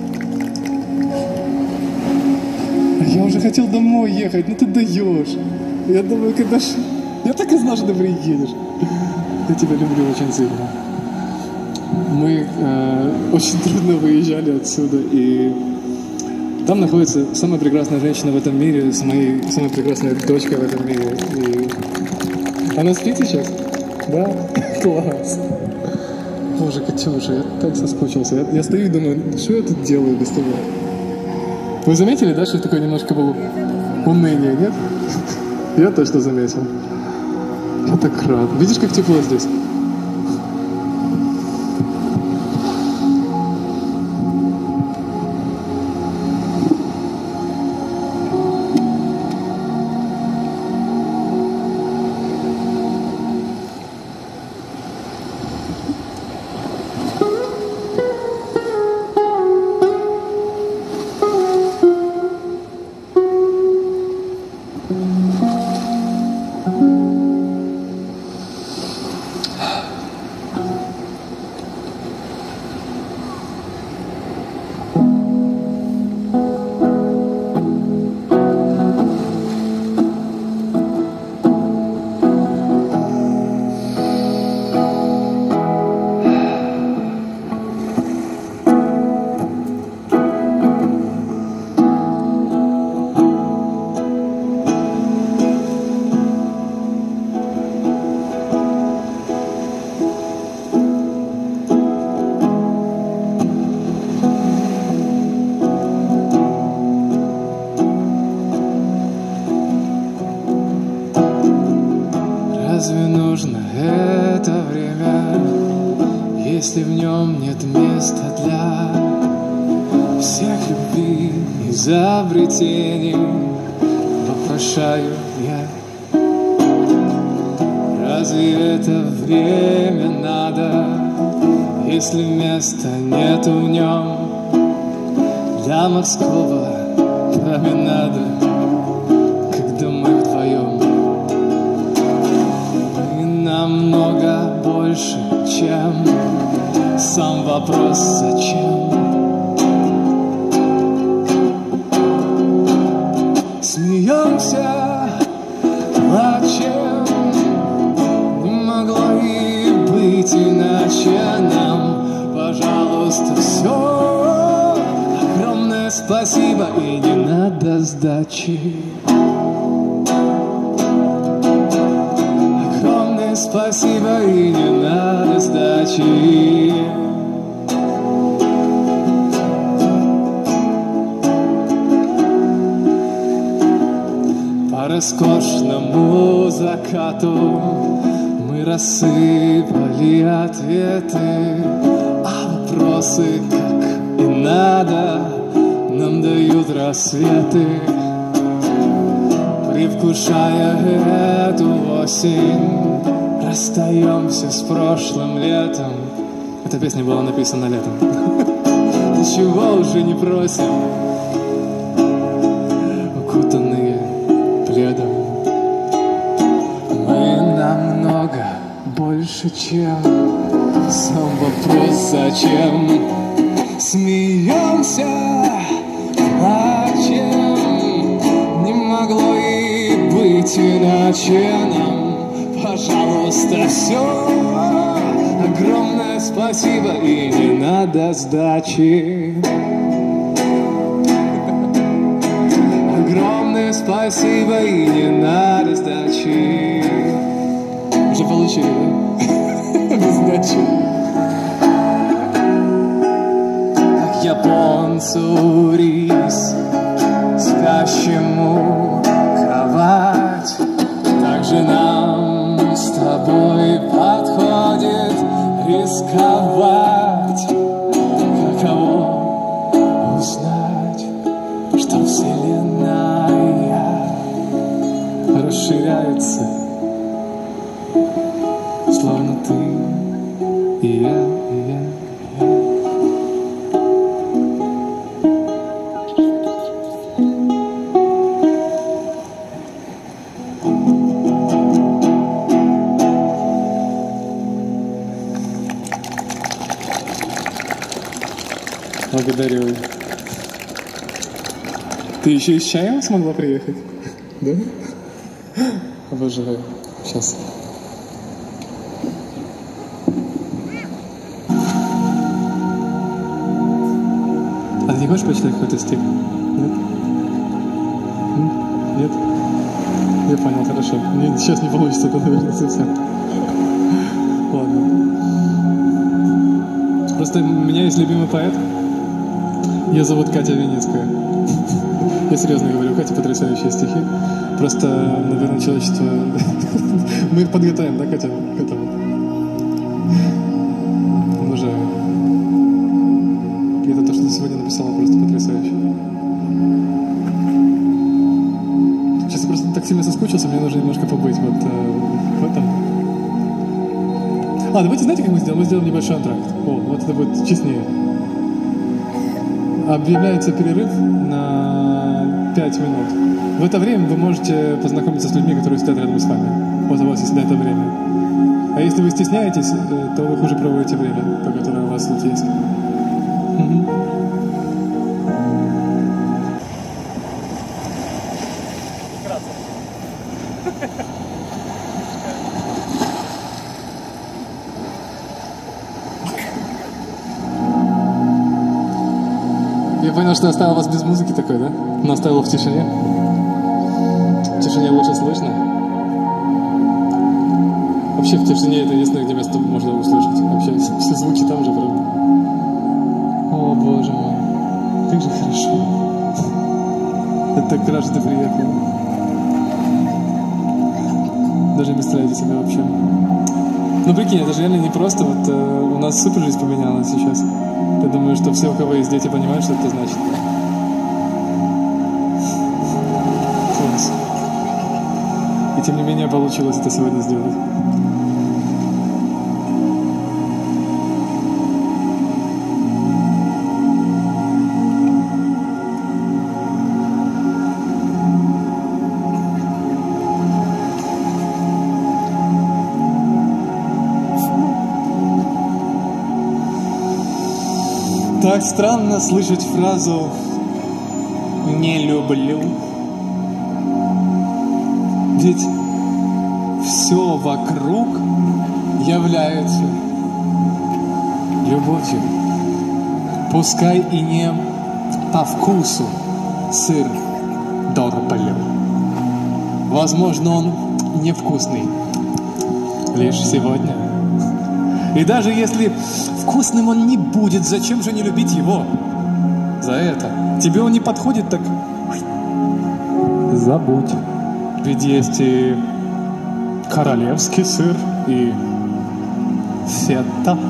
Я уже хотел домой ехать, но ты даешь. Я думаю, когда ж... Я так и знал, что ты приедешь. Я тебя люблю очень сильно. Мы очень трудно выезжали отсюда, и там находится самая прекрасная женщина в этом мире, с моей самой прекрасной дочкой в этом мире. И она спит сейчас? Да? Класс. Боже, Катюша, я так соскучился. Я стою и думаю, что я тут делаю без тебя? Вы заметили, да, что такое немножко было уныние, нет? Я точно заметил. Я так рад. Видишь, как тепло здесь? Разве нужно это время, если в нем нет места для всех любви, изобретений? Вопрошаю я. Разве это время надо если места нет в нем для морского променада, когда мы вдвоем. Мы намного больше, чем сам вопрос «зачем?». Смеемся, плачем, не могло и быть иначе нам. Пожалуйста, все, огромное спасибо и не надо сдачи. Огромное спасибо и не надо сдачи. По роскошному закату мы рассыпали ответы, а вопросы, как и надо, нам дают рассветы. Привкушая эту осень, расстаемся с прошлым летом. Эта песня была написана летом. Ничего уже не просим, укутанные пледом. Мы намного больше, чем сам вопрос «зачем?». Смеемся, плачем, не могло и быть иначе нам. Пожалуйста, все, огромное спасибо и не надо сдачи. Огромное спасибо и не надо сдачи. Уже получили, да? Без сдачи. Как японцу рис, спящему кровать, так же нам с тобой подходит рисковать. Каково узнать, что вселенная расширяется, словно ты и я, и я, и я. Благодарю. Ты еще и с чаем смогла приехать? Да? Обожаю. Сейчас. А ты не хочешь почитать какой-то стих? Нет? Нет? Я понял, хорошо. Мне сейчас не получится, это, наверное, совсем. Ладно. Просто у меня есть любимый поэт. Ее зовут Катя Венецкая. Я серьезно говорю, Катя потрясающие стихи. Просто, наверное, человечество... Мы их подготовим, да, Катя, к этому? Обожаю. И это то, что ты сегодня написала, просто потрясающе. Сейчас я просто так сильно соскучился, мне нужно немножко побыть вот в этом. А, давайте, знаете, как мы сделаем? Мы сделаем небольшой антракт. О, вот это будет честнее. Объявляется перерыв на 5 минут. В это время вы можете познакомиться с людьми, которые стоят рядом с вами. Вот у вас есть на это время. А если вы стесняетесь, то вы хуже проводите время, то, которое у вас тут есть. Угу. Я понял, что оставил вас без музыки такой, да? Но оставил в тишине. В тишине лучше слышно. Вообще в тишине это единственное, где место можно услышать. Вообще все звуки там же, правда? О, боже мой. Как же хорошо. Это так рад, что ты приехал. Даже не представляете себе вообще. Ну прикинь, это же реально непросто. Вот у нас супер жизнь поменялась сейчас. Я думаю, что все, у кого есть дети, понимают, что это значит. Класс. И тем не менее получилось это сегодня сделать. Так странно слышать фразу «не люблю». Ведь все вокруг является любовью. Пускай и не по вкусу сыр дорблю. Возможно, он невкусный лишь сегодня. И даже если вкусным он не будет, зачем же не любить его за это? Тебе он не подходит, так забудь. Ведь есть и королевский сыр, и фета.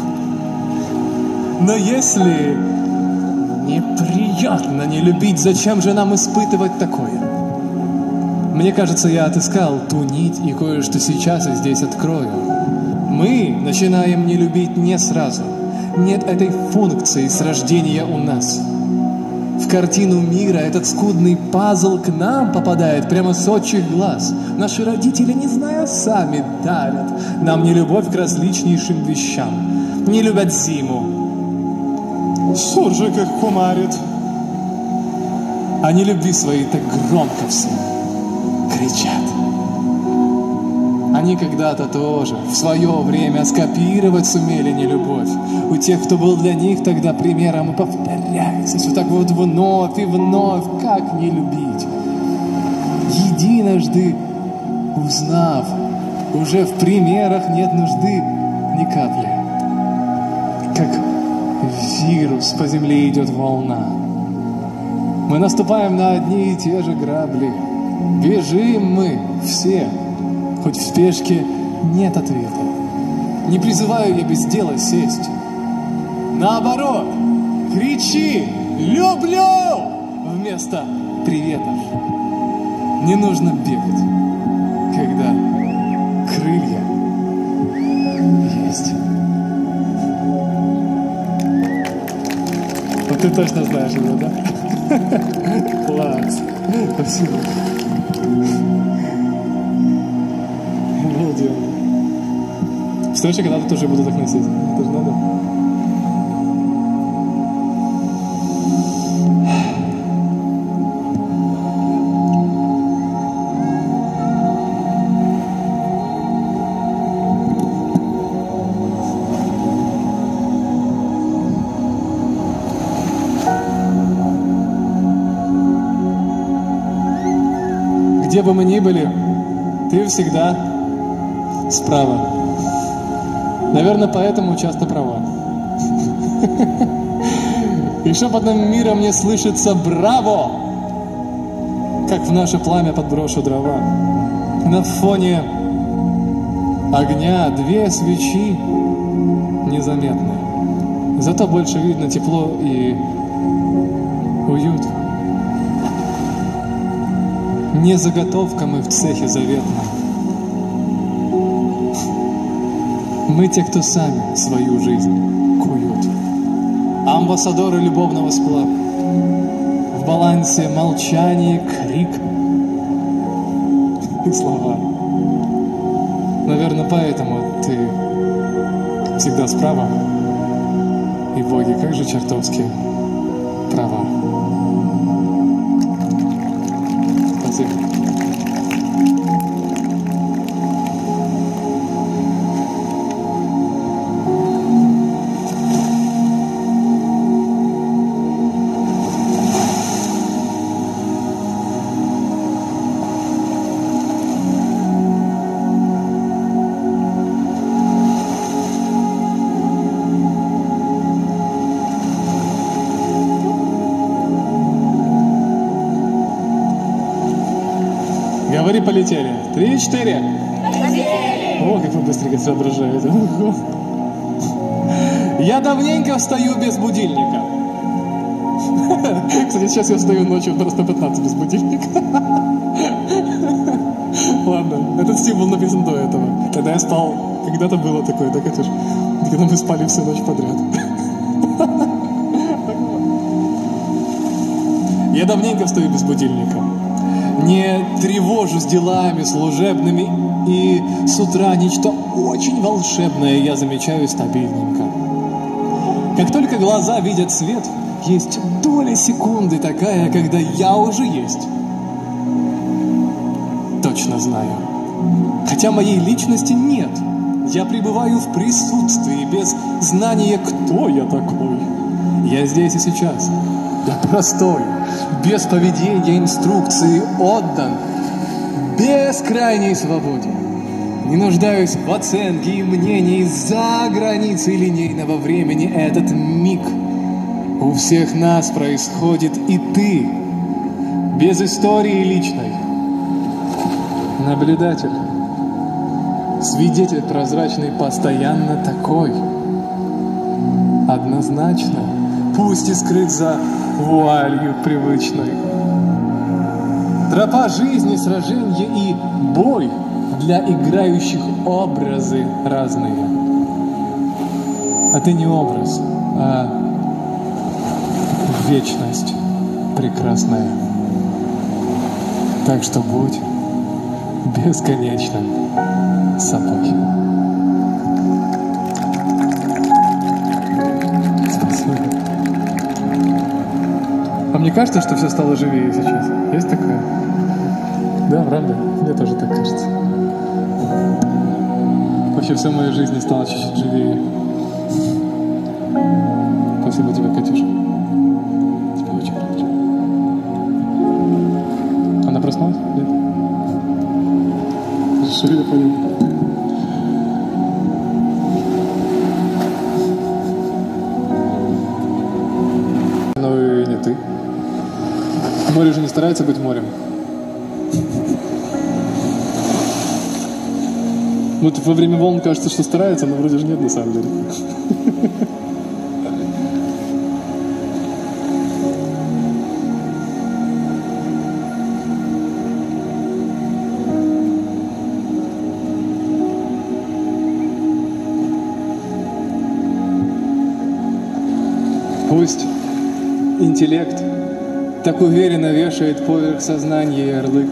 Но если неприятно не любить, зачем же нам испытывать такое? Мне кажется, я отыскал ту нить и кое-что сейчас и здесь открою. Мы начинаем не любить не сразу. Нет этой функции с рождения у нас. В картину мира этот скудный пазл к нам попадает прямо с отчих глаз. Наши родители, не зная сами, дарят нам нелюбовь к различнейшим вещам. Не любят зиму. Суржик их кумарит. А не любви свои так громко все кричат. Они когда-то тоже в свое время скопировать сумели нелюбовь у тех, кто был для них тогда примером, и повторяется все так вот вновь и вновь, как не любить. Единожды узнав, уже в примерах нет нужды ни капли. Как вирус по земле идет волна. Мы наступаем на одни и те же грабли. Бежим мы все. Хоть в спешке нет ответа. Не призываю я без дела сесть. Наоборот, кричи «люблю» вместо приветов. Не нужно бегать, когда крылья есть. Вот ты точно знаешь его, да? Класс. Спасибо. Представляешь, я когда-то тоже буду так носить. Это же надо. Где бы мы ни были, ты всегда справа. Наверное, поэтому часто права. И шепотом мира мне слышится «Браво!», как в наше пламя подброшу дрова. На фоне огня 2 свечи незаметны. Зато больше видно тепло и уют. Не заготовка мы в цехе заветном. Мы те, кто сами свою жизнь куют. Амбассадоры любовного сплава. В балансе молчание, крик и слова. Наверное, поэтому ты всегда справа. И боги, как же чертовски права. Спасибо. Говори, полетели. 3, 4. О, как вы быстренько соображаете. Я давненько встаю без будильника. Кстати, сейчас я встаю ночью просто 15 без будильника. Ладно, этот стих был написан до этого. Когда я спал, когда-то было такое, да, Катюш? Когда мы спали всю ночь подряд. Я давненько встаю без будильника. Не тревожусь делами служебными, и с утра нечто очень волшебное я замечаю стабильненько. Как только глаза видят свет, есть доля секунды такая, когда я уже есть. Точно знаю. Хотя моей личности нет. Я пребываю в присутствии, без знания, кто я такой. Я здесь и сейчас. Я простой, без поведения, инструкции, отдан, без крайней свободе. Не нуждаюсь в оценке и мнении за границей линейного времени. Этот миг у всех нас происходит, и ты, без истории личной. Наблюдатель, свидетель прозрачный, постоянно такой. Однозначно, пусть и скрыт за вуалью привычной. Тропа жизни, сраженье и бой для играющих образы разные. А ты не образ, а вечность прекрасная. Так что будь бесконечным собой. Спасибо. А мне кажется, что все стало живее сейчас. Есть такое? Да, правда? Мне тоже так кажется. Вообще вся моя жизнь стала чуть-чуть живее. Спасибо тебе, Катюша. Тебе очень хорошо. Она проснулась? Нет? Хорошо, я понял. Ну и не ты. Море же не старается быть морем. Ну, во время волн кажется, что старается, но вроде же нет на самом деле. Пусть интеллект так уверенно вешает поверх сознания ярлык.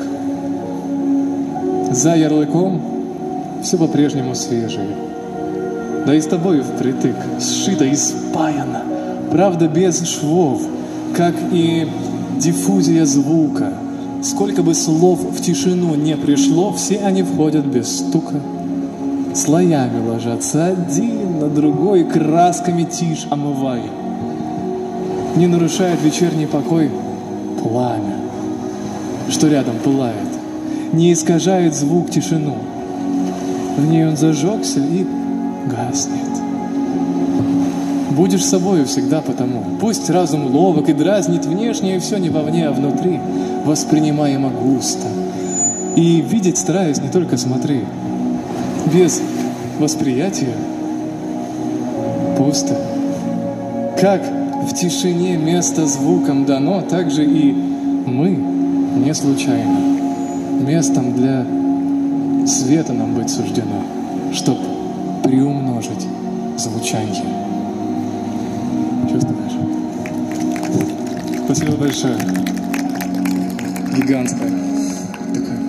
За ярлыком все по-прежнему свежее. Да и с тобой впритык, сшито и спаяно, правда без швов, как и диффузия звука. Сколько бы слов в тишину не пришло, все они входят без стука. Слоями ложатся один на другой, красками тишь омывая. Не нарушает вечерний покой пламя, что рядом пылает, не искажает звук тишину. В ней он зажегся и гаснет. Будешь собою всегда потому. Пусть разум ловок и дразнит внешнее, все не вовне, а внутри, воспринимаемо густо. И видеть стараясь не только смотри. Без восприятия пусто. Как в тишине место звукам дано, так же и мы не случайно. Местом для света нам быть суждено, чтоб приумножить звучанье. Чувствуешь? Спасибо большое. Гигантское. Такое.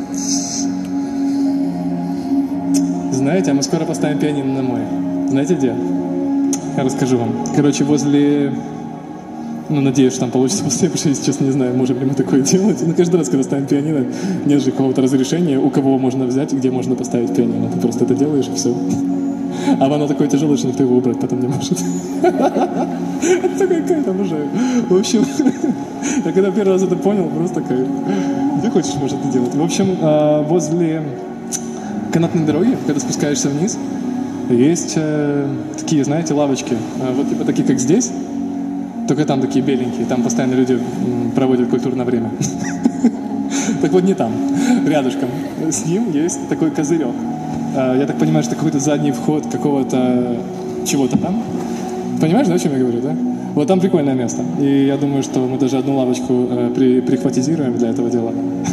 Знаете, а мы скоро поставим пианино на море. Знаете где? Я расскажу вам. Короче, возле... Ну, надеюсь, что там получится быстрее, потому что, если честно, не знаю, можем ли мы такое делать. Но каждый раз, когда ставим пианино, нет же какого-то разрешения, у кого можно взять, где можно поставить пианино. Ты просто это делаешь, и все. А оно такое тяжелое, что никто его убрать потом не может. Это какая-то обожаю. В общем, я когда первый раз это понял, просто кайф. Где хочешь, можешь это делать. В общем, возле канатной дороги, когда спускаешься вниз, есть такие, знаете, лавочки. Вот типа такие, как здесь. Только там такие беленькие, там постоянно люди проводят культурное время. Так вот не там, рядышком. С ним есть такой козырек. Я так понимаю, что какой-то задний вход какого-то чего-то там. Понимаешь, да, о чем я говорю, да? Вот там прикольное место. И я думаю, что мы даже одну лавочку прихватизируем для этого дела.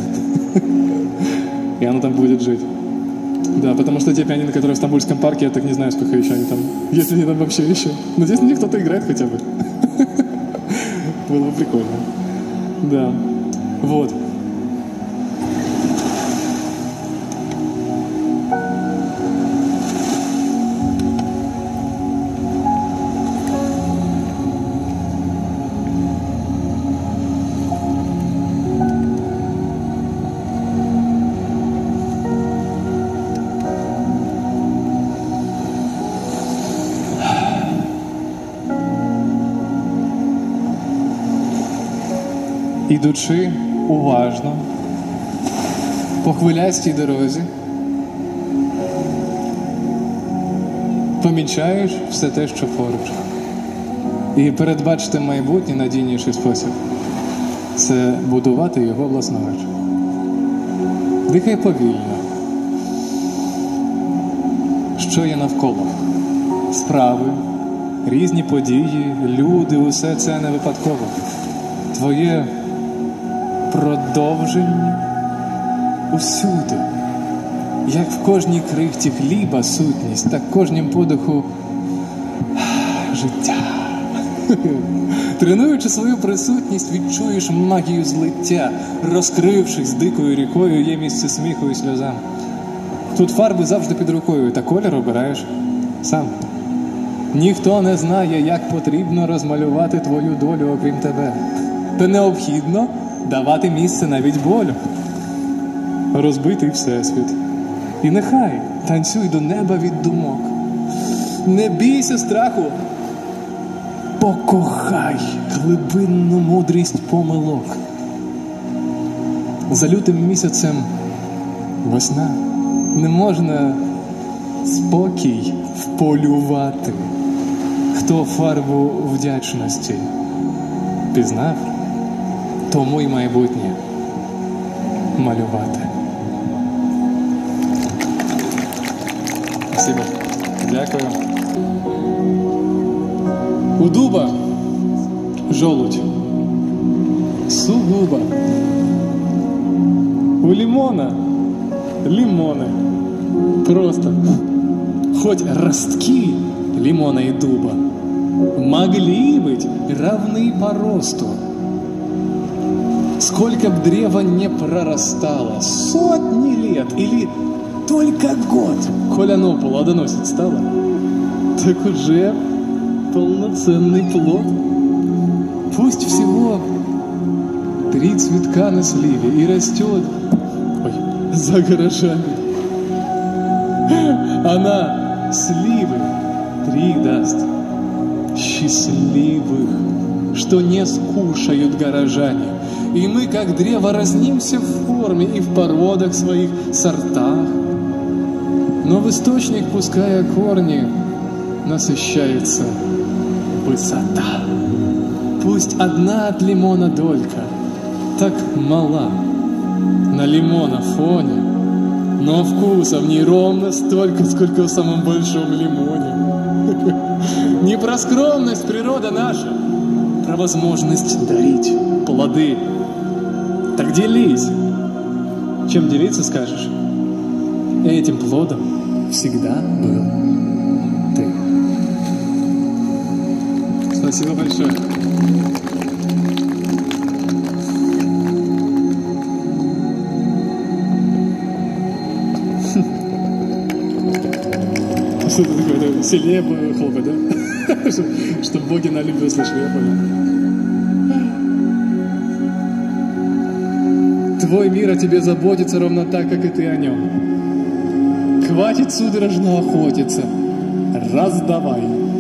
И оно там будет жить. Да, потому что те пианино, которые в Стамбульском парке, я так не знаю, сколько еще они там. Если они там вообще еще. Надеюсь, на них кто-то играет хотя бы. Было бы прикольно. Да. Вот. ідучи уважно по хвилястій дорозі, помічаєш все те, що поруч. І передбачити майбутнє надійніший спосіб – це будувати його власноруч. Дихай повільно. Що є навколо? Справи, різні події, люди – усе це не випадково. Твоє продовження усюди. Як в кожній крихті хліба сутність, так в кожнім подиху життя. Тренуючи свою присутність, відчуєш магію злиття. Розкрившись дикою рікою, є місце сміху і сльозам. Тут фарби завжди під рукою, та колір обираєш сам. Ніхто не знає, як потрібно розмалювати твою долю, окрім тебе. Та необхідно давати місце навіть болю. Розбитий всесвіт. І нехай танцюй до неба від думок. Не бійся страху. Покохай глибинну мудрість помилок. За лютим місяцем весна. Не можна спокій вполювати. Хто фарбу вдячності пізнав, тому й майбутнє малювати. Спасибо. Дякую. У дуба жолудь, сугуба. У лимона лимоны. Просто. Хоть ростки лимона и дуба могли быть равны по росту. Сколько б древо не прорастало, сотни лет или только год, коль оно плодоносить стало, так уже полноценный плод. Пусть всего 3 цветка на сливе и растет, за гаражами. Она сливы 3 даст, счастливых, что не скушают горожане. И мы, как древо, разнимся в форме и в породах своих, сортах. Но в источник, пуская корни, насыщается высота. Пусть одна от лимона долька так мала на лимона фоне, но вкуса в ней ровно столько, сколько в самом большом лимоне. Не про скромность природа наша, про возможность дарить плоды. Так делись. Чем делиться скажешь? Этим плодом всегда был ты. Спасибо большое. Что-то такое, сильнее хлопать, да? Чтобы боги на любви услышали, я понял. Твой мир о тебе заботится ровно так, как и ты о нем. Хватит судорожно охотиться. Раздавай.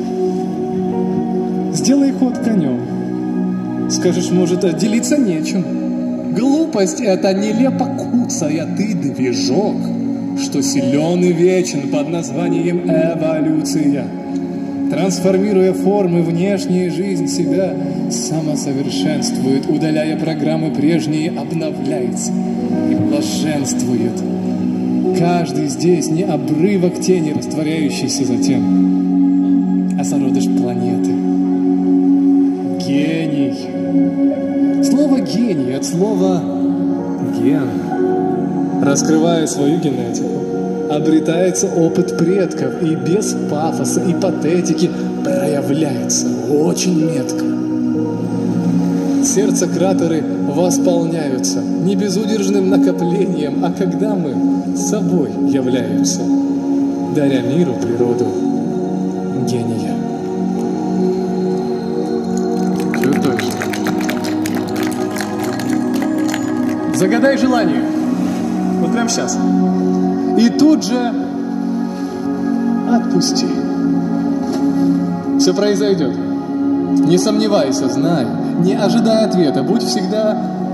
Сделай ход конем. Скажешь, может, делиться нечем. Глупость это нелепо куцая, ты движок, что силен и вечен под названием эволюция. Трансформируя формы внешней, жизнь себя самосовершенствует, удаляя программы прежние, обновляется и блаженствует. Каждый здесь не обрывок тени, растворяющийся затем, а зародыш планеты. Гений. Слово «гений» от слова «ген». Раскрывая свою генетику, обретается опыт предков и без пафоса и патетики проявляется очень метко. Сердце кратеры восполняются не безудержным накоплением, а когда мы собой являемся, даря миру природу гения. Все точно. Загадай желание. Вот прямо сейчас. И тут же отпусти. Все произойдет. Не сомневайся, знай. Не ожидай ответа. Будь всегда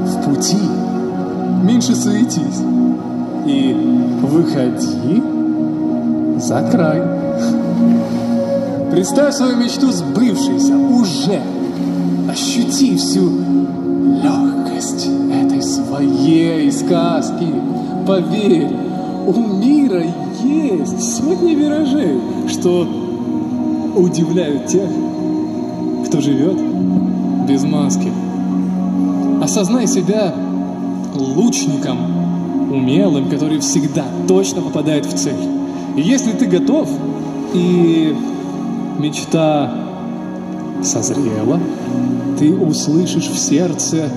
в пути, меньше суетись и выходи за край. Представь свою мечту сбывшейся уже. Ощути всю легкость этой своей сказки. Поверь, у мира есть сотни виражей, что удивляют тех, кто живет без маски. Осознай себя лучником, умелым, который всегда точно попадает в цель. И если ты готов, и мечта созрела, ты услышишь в сердце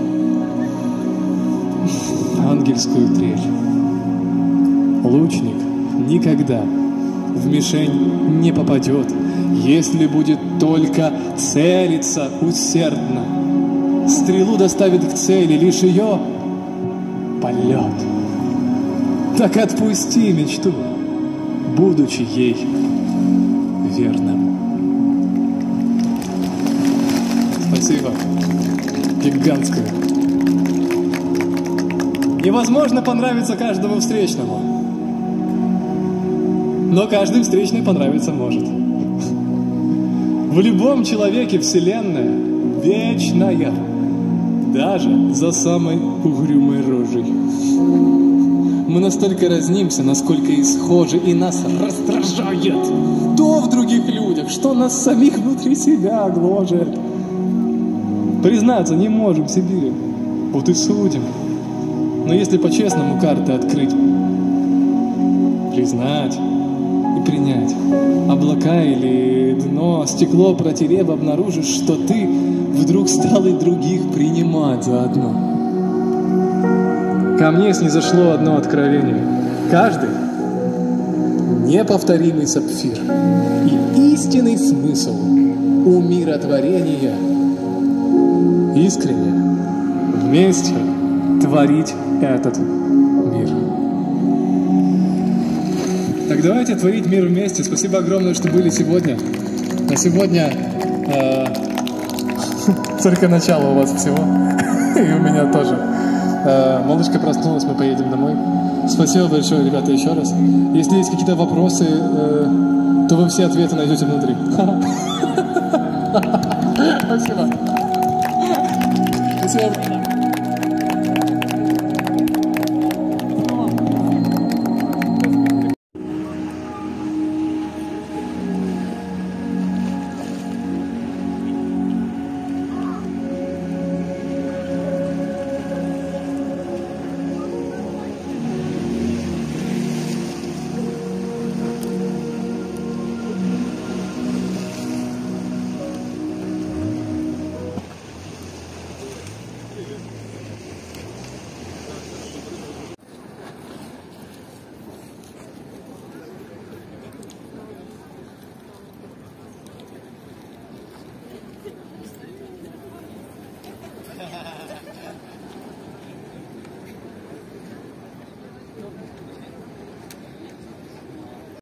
ангельскую трель. Лучник никогда в мишень не попадет, если будет только целиться усердно. Стрелу доставит к цели лишь ее полет. Так отпусти мечту, будучи ей верным. Спасибо. Гигантское. Невозможно понравиться каждому встречному. Но каждый встречный понравиться может. В любом человеке вселенная вечная. Даже за самой угрюмой рожей. Мы настолько разнимся, насколько и схожи, и нас раздражает то в других людях, что нас самих внутри себя гложет. Признаться не можем себе, вот и судим. Но если по-честному карты открыть, признать и принять, облака или дно, стекло протерев, обнаружишь, что ты вдруг стал и других принимать заодно. Ко мне снизошло одно откровение. Каждый неповторимый сапфир и истинный смысл умиротворения искренне вместе творить этот мир. Так давайте творить мир вместе. Спасибо огромное, что были сегодня. На сегодня только начало у вас всего. И у меня тоже. Малышка проснулась, мы поедем домой. Спасибо большое, ребята, еще раз. Если есть какие-то вопросы, то вы все ответы найдете внутри. Спасибо. Спасибо.